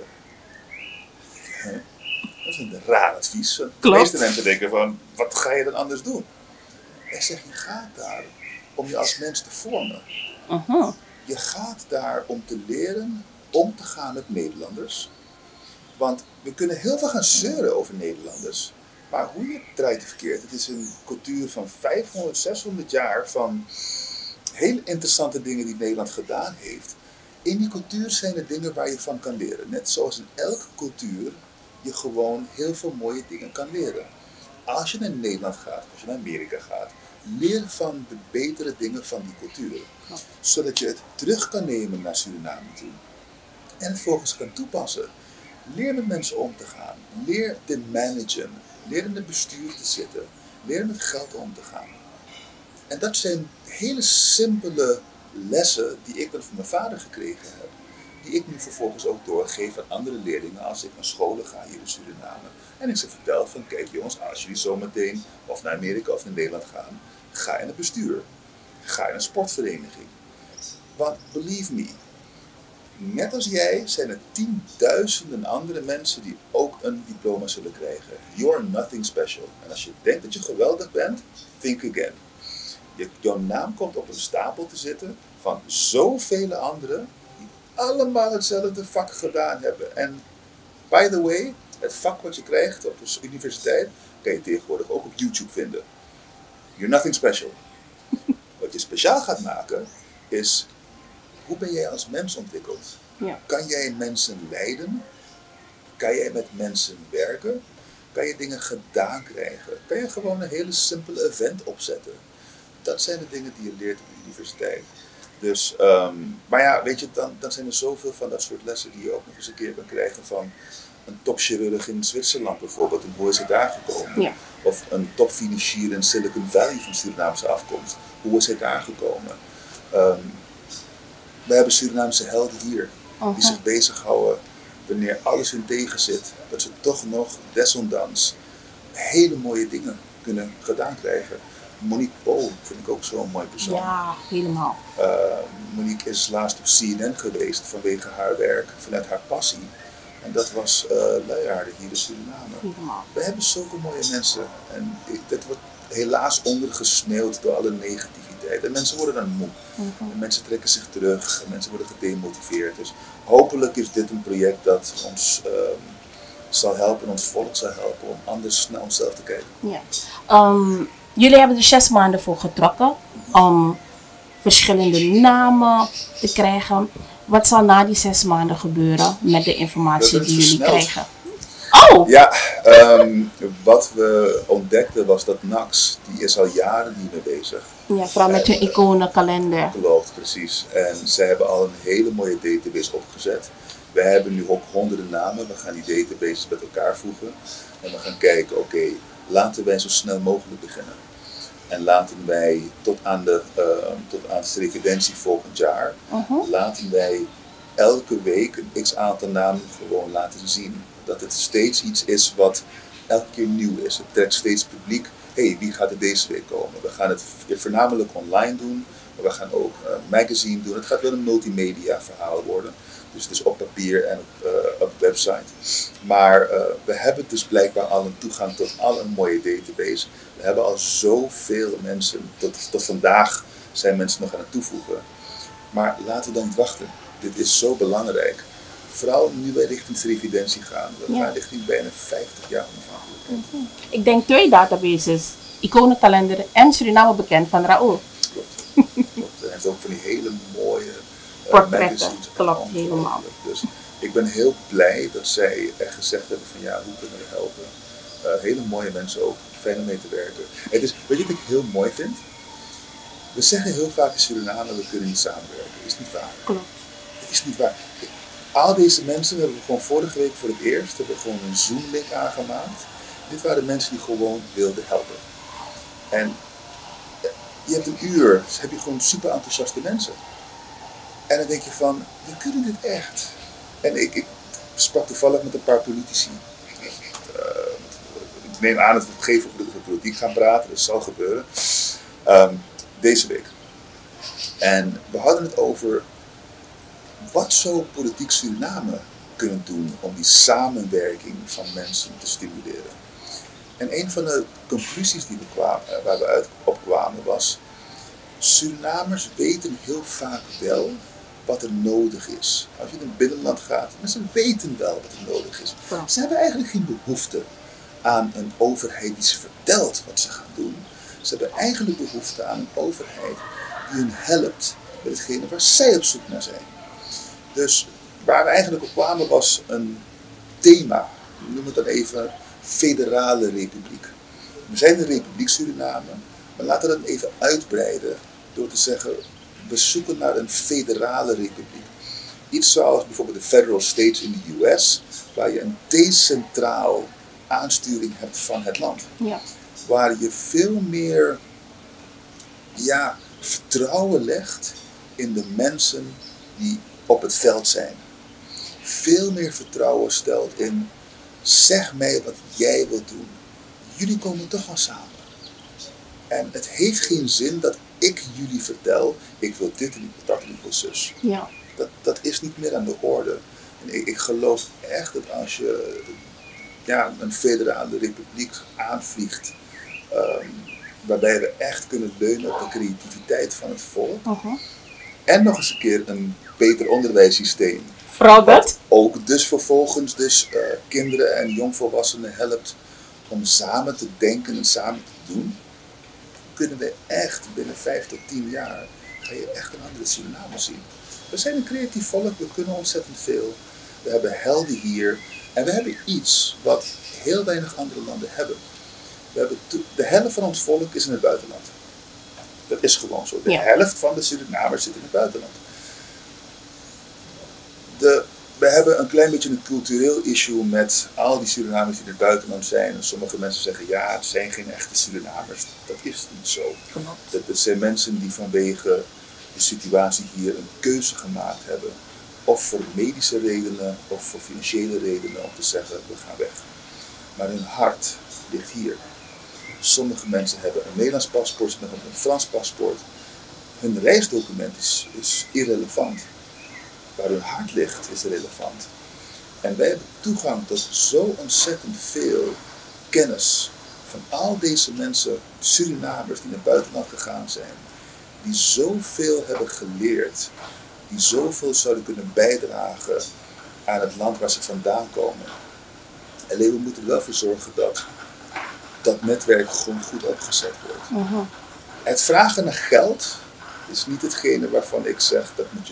Dat is een raar advies. De meeste mensen denken van, wat ga je dan anders doen? Hij zegt, je gaat daar om je als mens te vormen. Je gaat daar om te leren om te gaan met Nederlanders. Want we kunnen heel veel gaan zeuren over Nederlanders. Maar hoe je het draait of verkeerd, het is een cultuur van 500, 600 jaar van hele interessante dingen die Nederland gedaan heeft. In die cultuur zijn er dingen waar je van kan leren. Net zoals in elke cultuur je gewoon heel veel mooie dingen kan leren. Als je naar Nederland gaat, als je naar Amerika gaat, leer van de betere dingen van die cultuur. Zodat je het terug kan nemen naar Suriname toe. En het volgens kan toepassen. Leer met mensen om te gaan. Leer te managen. Leer in het bestuur te zitten. Leer met geld om te gaan. En dat zijn hele simpele lessen die ik dan van mijn vader gekregen heb. Die ik nu vervolgens ook doorgeef aan andere leerlingen als ik naar scholen ga hier in Suriname. En ik ze vertel van, kijk jongens, als jullie zometeen of naar Amerika of naar Nederland gaan, ga in het bestuur. Ga in een sportvereniging. Want believe me, net als jij zijn er tienduizenden andere mensen die ook een diploma zullen krijgen. You're nothing special. En als je denkt dat je geweldig bent, think again. Jouw naam komt op een stapel te zitten van zoveel anderen die allemaal hetzelfde vak gedaan hebben. En by the way, het vak wat je krijgt op de universiteit kan je tegenwoordig ook op YouTube vinden. You're nothing special. Wat je speciaal gaat maken is, hoe ben jij als mens ontwikkeld? Ja. Kan jij mensen leiden? Kan jij met mensen werken? Kan je dingen gedaan krijgen? Kan je gewoon een hele simpele event opzetten? Dat zijn de dingen die je leert op de universiteit. Dus, maar ja, weet je, dan zijn er zoveel van dat soort lessen die je ook nog eens een keer kan krijgen van een topchirurg in Zwitserland bijvoorbeeld. En hoe is hij daar gekomen? Ja. Of een topfinancier in Silicon Valley van Surinaamse afkomst. Hoe is hij daar gekomen? We hebben Surinaamse helden hier die zich bezighouden wanneer alles hun tegen zit. Dat ze toch nog desondanks hele mooie dingen kunnen gedaan krijgen. Monique Paul vind ik ook zo'n mooi persoon. Ja, helemaal. Monique is laatst op CNN geweest vanwege haar werk, vanuit haar passie. En dat was Luiaarden hier in Suriname. Helemaal. We hebben zulke mooie mensen. En dit wordt helaas ondergesneeuwd door alle negativiteit. En mensen worden dan moe. En mensen trekken zich terug. En mensen worden gedemotiveerd. Dus hopelijk is dit een project dat ons zal helpen, ons volk zal helpen om anders naar onszelf te kijken. Ja. Jullie hebben er 6 maanden voor getrokken om verschillende namen te krijgen. Wat zal na die 6 maanden gebeuren met de informatie die jullie krijgen? Oh! Ja, wat we ontdekten was dat NAX, die is al jaren niet meer bezig. Ja, vooral met hun iconenkalender. Klopt, precies. En zij hebben al een hele mooie database opgezet. We hebben nu ook honderden namen. We gaan die databases met elkaar voegen. En we gaan kijken, oké, laten wij zo snel mogelijk beginnen. En laten wij tot aan de revidentie volgend jaar, laten wij elke week een x-aantal namen gewoon laten zien. Dat het steeds iets is wat elke keer nieuw is. Het trekt steeds publiek. Hé, wie gaat er deze week komen? We gaan het voornamelijk online doen, maar we gaan ook een magazine doen. Het gaat wel een multimedia verhaal worden. Dus het is op papier en op website. Maar we hebben dus blijkbaar al een toegang tot al een mooie database. We hebben al zoveel mensen, tot vandaag zijn mensen nog aan het toevoegen. Maar laten we dan niet wachten. Dit is zo belangrijk. Vooral nu wij richting de revidentie gaan. We gaan richting bijna 50 jaar onafhankelijkheid. Ik denk 2 databases. Iconenkalender en Suriname bekend van Raoul. Klopt. Hij heeft ook van die hele mooie portretten. Klopt, helemaal. Dus ik ben heel blij dat zij echt gezegd hebben van ja, hoe kunnen we helpen. Hele mooie mensen ook. Fijn om mee te werken. Het is, weet je wat ik heel mooi vind? We zeggen heel vaak in Suriname, we kunnen niet samenwerken. Dat is niet waar. Klopt. Dat is niet waar. Al deze mensen hebben we gewoon vorige week voor het eerst hebben we gewoon een Zoom-link aangemaakt. Dit waren mensen die gewoon wilden helpen. En je hebt een uur, dus heb je gewoon super enthousiaste mensen. En dan denk je van, we kunnen dit echt. En ik sprak toevallig met een paar politici. Ik neem aan dat we op een gegeven moment over politiek gaan praten, dat zal gebeuren. Deze week. En we hadden het over wat zou Politiek Suriname kunnen doen om die samenwerking van mensen te stimuleren. En een van de conclusies die waar we op kwamen was, Surinamers weten heel vaak wel wat er nodig is. Als je in het binnenland gaat, mensen weten wel wat er nodig is. Ja. Ze hebben eigenlijk geen behoefte aan een overheid die ze vertelt wat ze gaan doen. Ze hebben eigenlijk behoefte aan een overheid die hun helpt met hetgene waar zij op zoek naar zijn. Dus waar we eigenlijk op kwamen was een thema. We noemen het dan even federale republiek. We zijn de Republiek Suriname, maar laten we dat even uitbreiden door te zeggen, we zoeken naar een federale republiek. Iets zoals bijvoorbeeld de federal states in de US, waar je een decentraal aansturing hebt van het land. Ja. Waar je veel meer vertrouwen legt in de mensen die op het veld zijn. Veel meer vertrouwen stelt in, zeg mij wat jij wilt doen. Jullie komen toch wel samen. En het heeft geen zin dat ik jullie vertel, ik wil dit en dat en ik wil zus. Ja. Dat is niet meer aan de orde. En ik geloof echt dat als je een federale republiek aanvliegt, waarbij we echt kunnen leunen op de creativiteit van het volk, en nog eens een keer een beter onderwijssysteem. Vooral dat? Ook dus vervolgens kinderen en jongvolwassenen helpt om samen te denken en samen te doen, kunnen we echt binnen 5 tot 10 jaar, ga je echt een andere Suriname zien. We zijn een creatief volk, we kunnen ontzettend veel. We hebben helden hier en we hebben iets wat heel weinig andere landen hebben. De helft van ons volk is in het buitenland. Dat is gewoon zo. De helft van de Surinamers zit in het buitenland. We hebben een klein beetje een cultureel issue met al die Surinamers die in het buitenland zijn. En sommige mensen zeggen, ja, het zijn geen echte Surinamers. Dat is niet zo. Dat zijn mensen die vanwege de situatie hier een keuze gemaakt hebben. Of voor medische redenen, of voor financiële redenen, om te zeggen, we gaan weg. Maar hun hart ligt hier. Sommige mensen hebben een Nederlands paspoort, sommigen hebben een Frans paspoort. Hun reisdocument is irrelevant. Waar hun hart ligt is relevant. En wij hebben toegang tot zo ontzettend veel kennis van al deze mensen, Surinamers die naar het buitenland gegaan zijn, die zoveel hebben geleerd, die zoveel zouden kunnen bijdragen aan het land waar ze vandaan komen. Alleen we moeten er wel voor zorgen dat dat netwerk gewoon goed opgezet wordt. Het vragen naar geld is niet hetgene waarvan ik zeg dat moet je doen.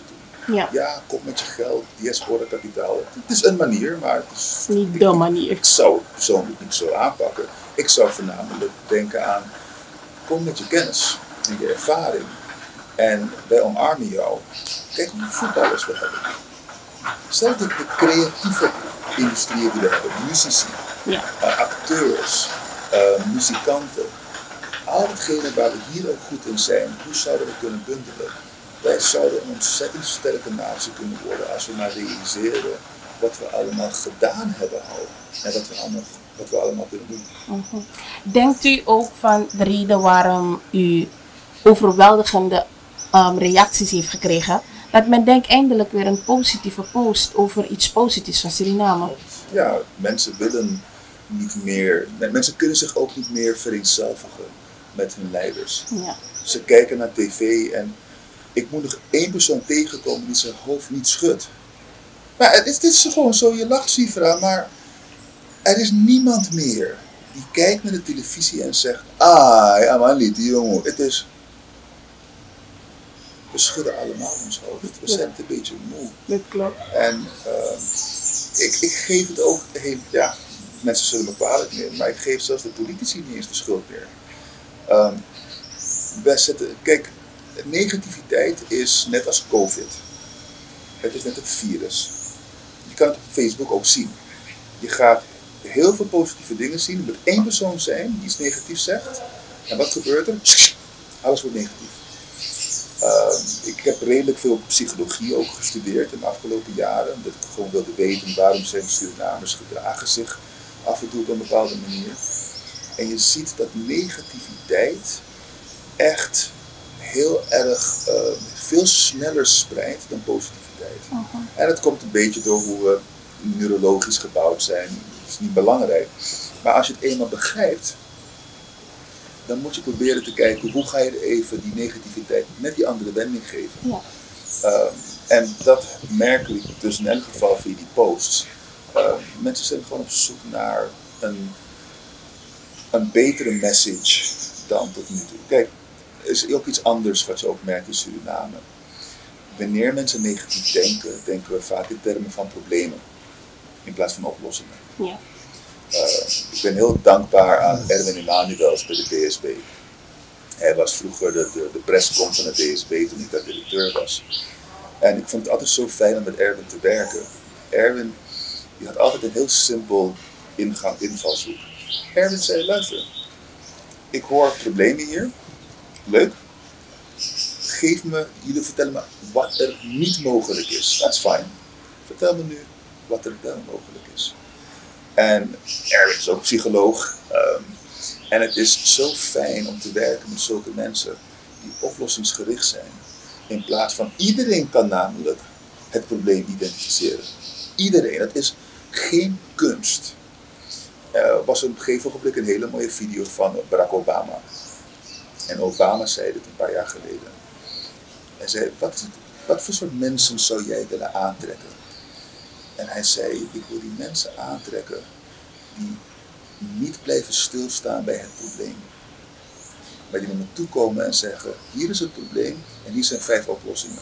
Ja. Ja, kom met je geld, diaspora kapitaal. Het is een manier, maar het is Niet de manier. Ik zou het persoonlijk niet zo aanpakken. Ik zou voornamelijk denken aan, kom met je kennis en je ervaring. En wij omarmen jou. Kijk hoeveel voetballers we hebben. Zelfs de creatieve industrie die we hebben, muzici, Ja. acteurs, muzikanten. Al hetgene waar we hier ook goed in zijn, hoe zouden we kunnen bundelen? Wij zouden een ontzettend sterke natie kunnen worden als we maar realiseren wat we allemaal gedaan hebben al. En wat we allemaal kunnen doen. Denkt u ook van de reden waarom u overweldigende reacties heeft gekregen, dat men denkt eindelijk weer een positieve post over iets positiefs van Suriname? Ja, mensen willen niet meer, mensen kunnen zich ook niet meer vereenzelvigen met hun leiders. Ja. Ze kijken naar tv en ik moet nog één persoon tegenkomen die zijn hoofd niet schudt. Maar het is gewoon zo, je lacht Sifra, maar er is niemand meer die kijkt naar de televisie en zegt, ja man, die jongen, het is... We schudden allemaal ons hoofd, we zijn het een beetje moe. Dat klopt. En ik geef het ook, ja, mensen zullen me kwalijk nemen, maar ik geef zelfs de politici niet eens de schuld meer. Kijk, negativiteit is net als COVID. Het is net een virus. Je kan het op Facebook ook zien. Je gaat heel veel positieve dingen zien. Er moet één persoon zijn die iets negatiefs zegt. En wat gebeurt er? Alles wordt negatief. Ik heb redelijk veel psychologie ook gestudeerd in de afgelopen jaren. Omdat ik gewoon wilde weten waarom zijn Surinamers gedragen zich af en toe op een bepaalde manier. En je ziet dat negativiteit echt heel erg veel sneller spreidt dan positiviteit. En dat komt een beetje door hoe we neurologisch gebouwd zijn. Dat is niet belangrijk. Maar als je het eenmaal begrijpt, dan moet je proberen te kijken hoe ga je even die negativiteit met die andere wending geven. Ja. En dat merk ik dus in elk geval via die posts. Mensen zijn gewoon op zoek naar een betere message dan tot nu toe. Kijk, er is ook iets anders wat je ook merkt in Suriname. Wanneer mensen negatief denken, denken we vaak in termen van problemen in plaats van oplossingen. Ja. Ik ben heel dankbaar aan Erwin Emanuels bij de DSB. Hij was vroeger de presscom van de DSB toen ik daar directeur was. En ik vond het altijd zo fijn om met Erwin te werken. Erwin die had altijd een heel simpel invalshoek. Erwin zei, luister, ik hoor problemen hier. Leuk. Jullie vertellen me wat er niet mogelijk is. Dat is fijn. Vertel me nu wat er wel mogelijk is. En Erwin is ook psycholoog. En het is zo fijn om te werken met zulke mensen die oplossingsgericht zijn. In plaats van iedereen kan namelijk het probleem identificeren. Iedereen. Dat is geen kunst. Er was op een gegeven ogenblik een hele mooie video van Barack Obama. En Obama zei dit een paar jaar geleden. Hij zei, wat voor soort mensen zou jij willen aantrekken? En hij zei, ik wil die mensen aantrekken die niet blijven stilstaan bij het probleem. Maar die naar me toe komen en zeggen, hier is het probleem en hier zijn 5 oplossingen.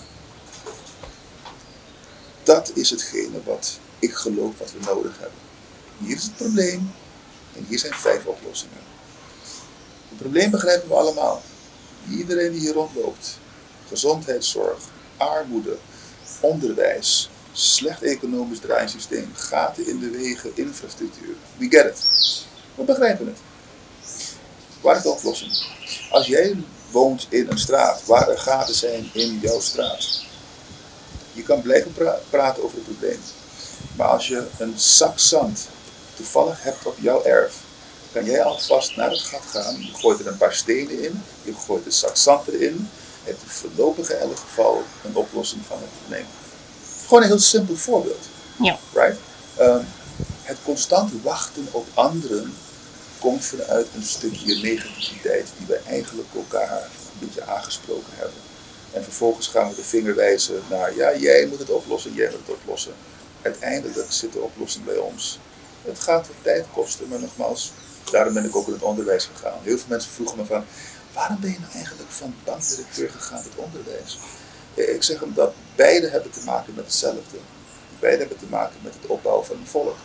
Dat is hetgene wat ik geloof wat we nodig hebben. Hier is het probleem en hier zijn 5 oplossingen. Het probleem begrijpen we allemaal. Iedereen die hier rondloopt. Gezondheidszorg, armoede, onderwijs, slecht economisch draaisysteem, gaten in de wegen, infrastructuur. We get it. We begrijpen het. Waar is de oplossing? Als jij woont in een straat waar er gaten zijn in jouw straat. Je kan blijven praten over het probleem. Maar als je een zak zand toevallig hebt op jouw erf, kan jij alvast naar het gat gaan. Je gooit er een paar stenen in, je gooit een zak zand erin. Je hebt voorlopig in elk geval een oplossing van het probleem. Gewoon een heel simpel voorbeeld. Ja. Right? Het constant wachten op anderen komt vanuit een stukje negativiteit die we eigenlijk elkaar een beetje aangesproken hebben. En vervolgens gaan we de vinger wijzen naar, ja, jij moet het oplossen, jij moet het oplossen. Uiteindelijk zit de oplossing bij ons. Het gaat wat tijd kosten, maar nogmaals, daarom ben ik ook in het onderwijs gegaan. Heel veel mensen vroegen me van, waarom ben je nou eigenlijk van bankdirecteur gegaan tot onderwijs? Ik zeg omdat beide hebben te maken met hetzelfde. Beide hebben te maken met het opbouwen van een volk.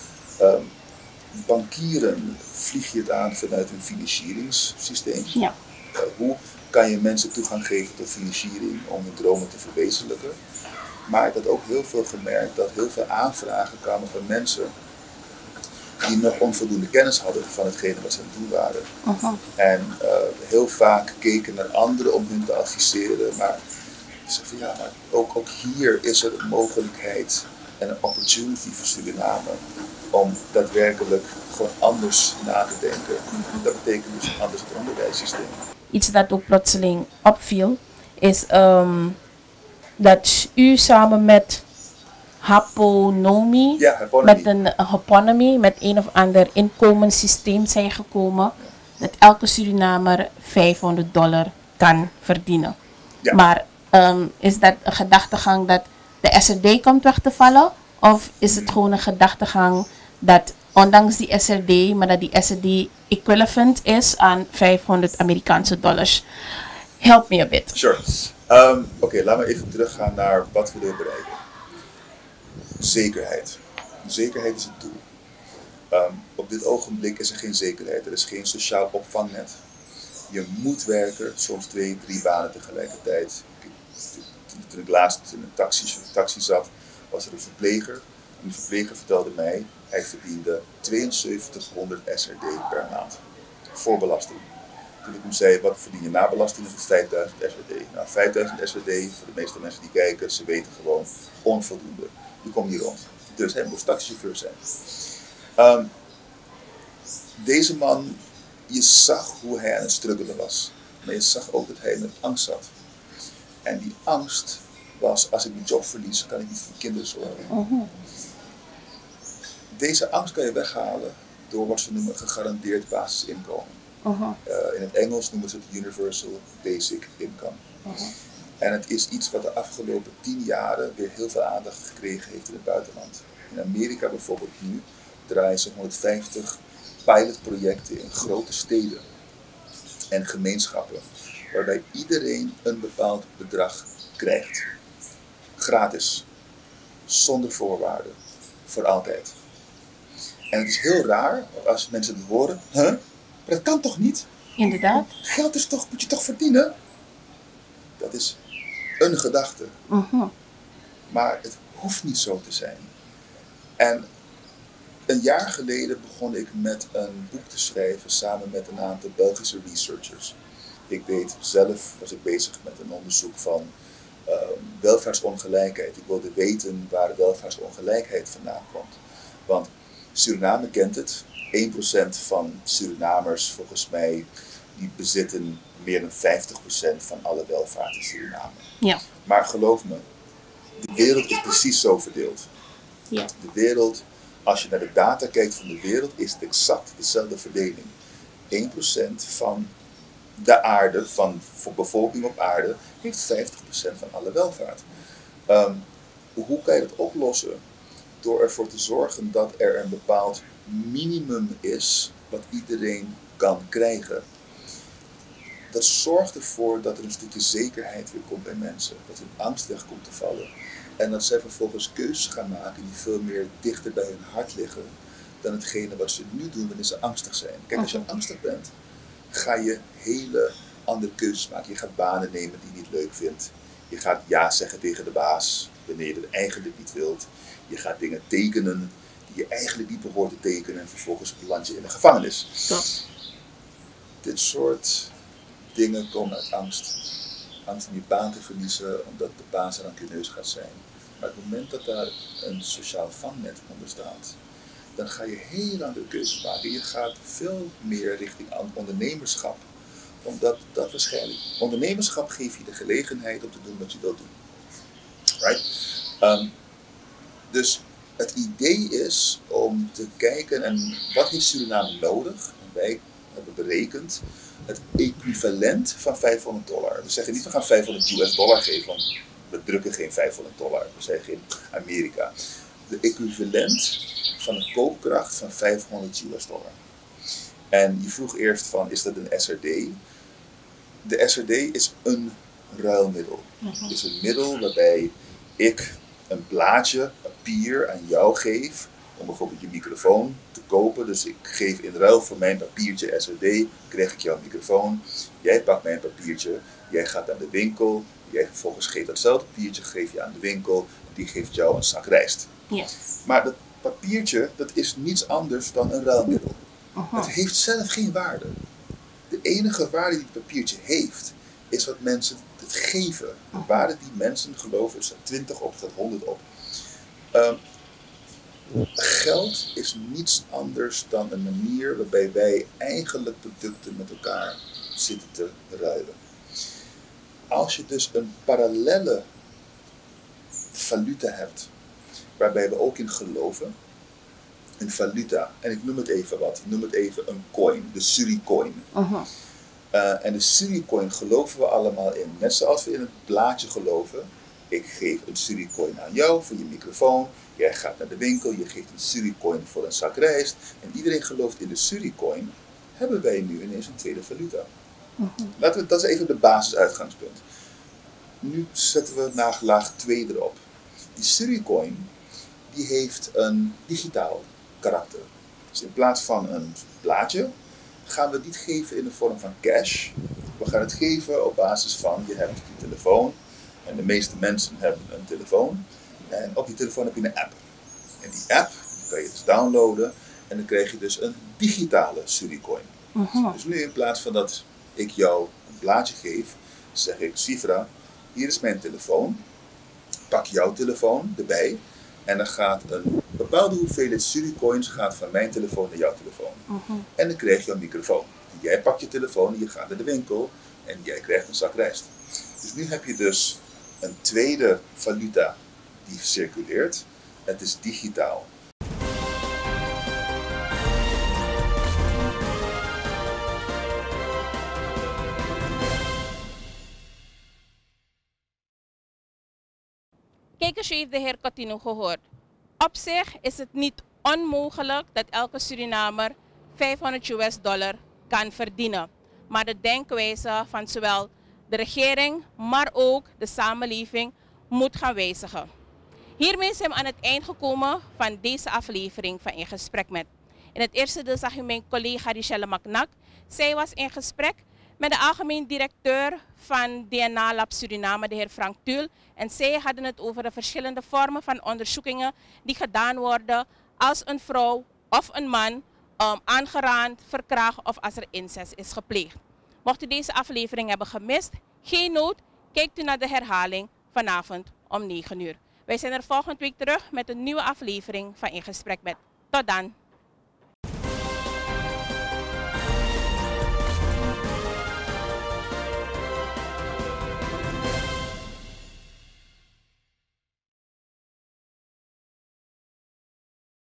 Bankieren vlieg je het aan vanuit een financieringssysteem. Ja. Hoe kan je mensen toegang geven tot financiering om hun dromen te verwezenlijken? Maar ik had ook heel veel gemerkt dat heel veel aanvragen kwamen van mensen die nog onvoldoende kennis hadden van hetgene wat ze aan het doen waren. En heel vaak keken naar anderen om hun te adviseren. Maar ik zeg van ja, maar ook hier is er een mogelijkheid en een opportunity voor Suriname om daadwerkelijk gewoon anders na te denken. Dat betekent dus anders het onderwijssysteem. Iets dat ook plotseling opviel is dat u samen met Haponomi, met een Haponomi, met een of ander inkomenssysteem zijn gekomen dat elke Surinamer $500 kan verdienen. Ja. Maar is dat een gedachtegang dat de SRD komt weg te vallen? Of is het gewoon een gedachtegang dat ondanks die SRD, maar dat die SRD equivalent is aan $500? Help me a bit. Sure. Oké, laten we even teruggaan naar wat we willen bereiken. Zekerheid. Zekerheid is het doel. Op dit ogenblik is er geen zekerheid. Er is geen sociaal opvangnet. Je moet werken, soms 2, 3 banen tegelijkertijd. Toen ik laatst in een taxi zat, was er een verpleger. En de verpleger vertelde mij, hij verdiende 7200 SRD per maand. Voor belasting. Toen ik hem zei, wat verdien je na belasting, is het 5000 SRD. Nou, 5000 SRD, voor de meeste mensen die kijken, ze weten gewoon onvoldoende. Die komt niet rond. Dus hij moest taxichauffeur zijn. Deze man, je zag hoe hij aan het struggelen was. Maar je zag ook dat hij met angst zat. En die angst was, als ik mijn job verlies, kan ik niet voor mijn kinderen zorgen. Deze angst kan je weghalen door wat ze noemen gegarandeerd basisinkomen. In het Engels noemen ze het Universal Basic Income. En het is iets wat de afgelopen 10 jaren weer heel veel aandacht gekregen heeft in het buitenland. In Amerika bijvoorbeeld nu draaien ze 150 pilotprojecten in grote steden en gemeenschappen, waarbij iedereen een bepaald bedrag krijgt. Gratis. Zonder voorwaarden. Voor altijd. En het is heel raar als mensen het horen. Maar dat kan toch niet? Inderdaad. Geld is toch, moet je toch verdienen? Dat is een gedachte. Maar het hoeft niet zo te zijn. En een jaar geleden begon ik met een boek te schrijven samen met een aantal Belgische researchers. Was ik bezig met een onderzoek van welvaartsongelijkheid. Ik wilde weten waar welvaartsongelijkheid vandaan komt. Want Suriname kent het. 1% van Surinamers, volgens mij, die bezitten meer dan 50% van alle welvaart in Suriname. Ja. Maar geloof me, de wereld is precies zo verdeeld. Ja. De wereld, als je naar de data kijkt van de wereld, is het exact dezelfde verdeling. 1% van de aarde, voor bevolking op aarde, heeft 50% van alle welvaart. Hoe kan je dat oplossen? Door ervoor te zorgen dat er een bepaald minimum is wat iedereen kan krijgen. Dat zorgt ervoor dat er een stukje zekerheid weer komt bij mensen. Dat hun angst weg komt te vallen. En dat zij vervolgens keuzes gaan maken die veel meer dichter bij hun hart liggen dan hetgene wat ze nu doen wanneer ze angstig zijn. Kijk, als je angstig bent, ga je hele andere keuzes maken. Je gaat banen nemen die je niet leuk vindt. Je gaat ja zeggen tegen de baas wanneer je het eigenlijk niet wilt. Je gaat dingen tekenen die je eigenlijk niet behoort te tekenen en vervolgens beland je in de gevangenis. Ja. Dit soort dingen komen uit angst. Angst om je baan te verliezen omdat de baas rancuneus gaat zijn. Maar op het moment dat daar een sociaal vangnet onder staat, dan ga je heel andere keuzes maken. Je gaat veel meer richting ondernemerschap. Omdat dat waarschijnlijk, ondernemerschap geeft je de gelegenheid om te doen wat je wilt doen. Right? Dus het idee is om te kijken, en wat heeft Suriname nodig? En wij hebben berekend het equivalent van $500. We zeggen niet we gaan $500 geven, want we drukken geen $500. We zeggen geen Amerika. De equivalent van een koopkracht van $500. En je vroeg eerst van, is dat een SRD? De SRD is een ruilmiddel. Het is een middel waarbij ik een blaadje papier aan jou geef om bijvoorbeeld je microfoon te kopen. Dus ik geef in ruil voor mijn papiertje SOD, krijg ik jouw microfoon. Jij pakt mijn papiertje, jij gaat naar de winkel, jij vervolgens geeft datzelfde papiertje, geef je aan de winkel, die geeft jou een zak rijst. Yes. Maar dat papiertje, dat is niets anders dan een ruilmiddel. Het heeft zelf geen waarde. De enige waarde die het papiertje heeft, is wat mensen het geven. De waarde die mensen geloven, er staat 20 op, er staat 100 op. Geld is niets anders dan een manier waarbij wij eigenlijk producten met elkaar zitten te ruilen. Als je dus een parallelle valuta hebt, waarbij we ook in geloven, een valuta, en ik noem het even wat, ik noem het even een coin, de Suricoin. En de Suricoin geloven we allemaal in, net zoals we in het blaadje geloven. Ik geef een Suricoin aan jou voor je microfoon, jij gaat naar de winkel, je geeft een Suricoin voor een zak rijst, en iedereen gelooft in de Suricoin, hebben wij nu ineens een tweede valuta. Dat is even de basisuitgangspunt. Nu zetten we nagelaag 2 erop. Die Suricoin, die heeft een digitaal karakter. Dus in plaats van een blaadje gaan we het niet geven in de vorm van cash. We gaan het geven op basis van, je hebt je telefoon. En de meeste mensen hebben een telefoon. En op die telefoon heb je een app. En die app die kan je dus downloaden. En dan krijg je dus een digitale Suricoin. Dus nu in plaats van dat ik jou een blaadje geef, zeg ik, Sifra, hier is mijn telefoon. Pak jouw telefoon erbij. En dan gaat een bepaalde hoeveelheid Suricoins gaat van mijn telefoon naar jouw telefoon. En dan krijg je een microfoon. En jij pakt je telefoon en je gaat naar de winkel. En jij krijgt een zak rijst. Dus nu heb je dus een tweede valuta die circuleert. Het is digitaal. Kijkers, u heeft de heer Coutinho gehoord. Op zich is het niet onmogelijk dat elke Surinamer $500 kan verdienen. Maar de denkwijze van zowel de regering, maar ook de samenleving moet gaan wijzigen. Hiermee zijn we aan het eind gekomen van deze aflevering van In Gesprek Met. In het eerste deel zag u mijn collega Richelle Macnak. Zij was in gesprek met de algemeen directeur van DNA Lab Suriname, de heer Frank Tuul. En zij hadden het over de verschillende vormen van onderzoekingen die gedaan worden als een vrouw of een man aangerand, verkracht of als er incest is gepleegd. Mocht u deze aflevering hebben gemist, geen nood, kijkt u naar de herhaling vanavond om 9 uur. Wij zijn er volgende week terug met een nieuwe aflevering van In Gesprek Met. Tot dan.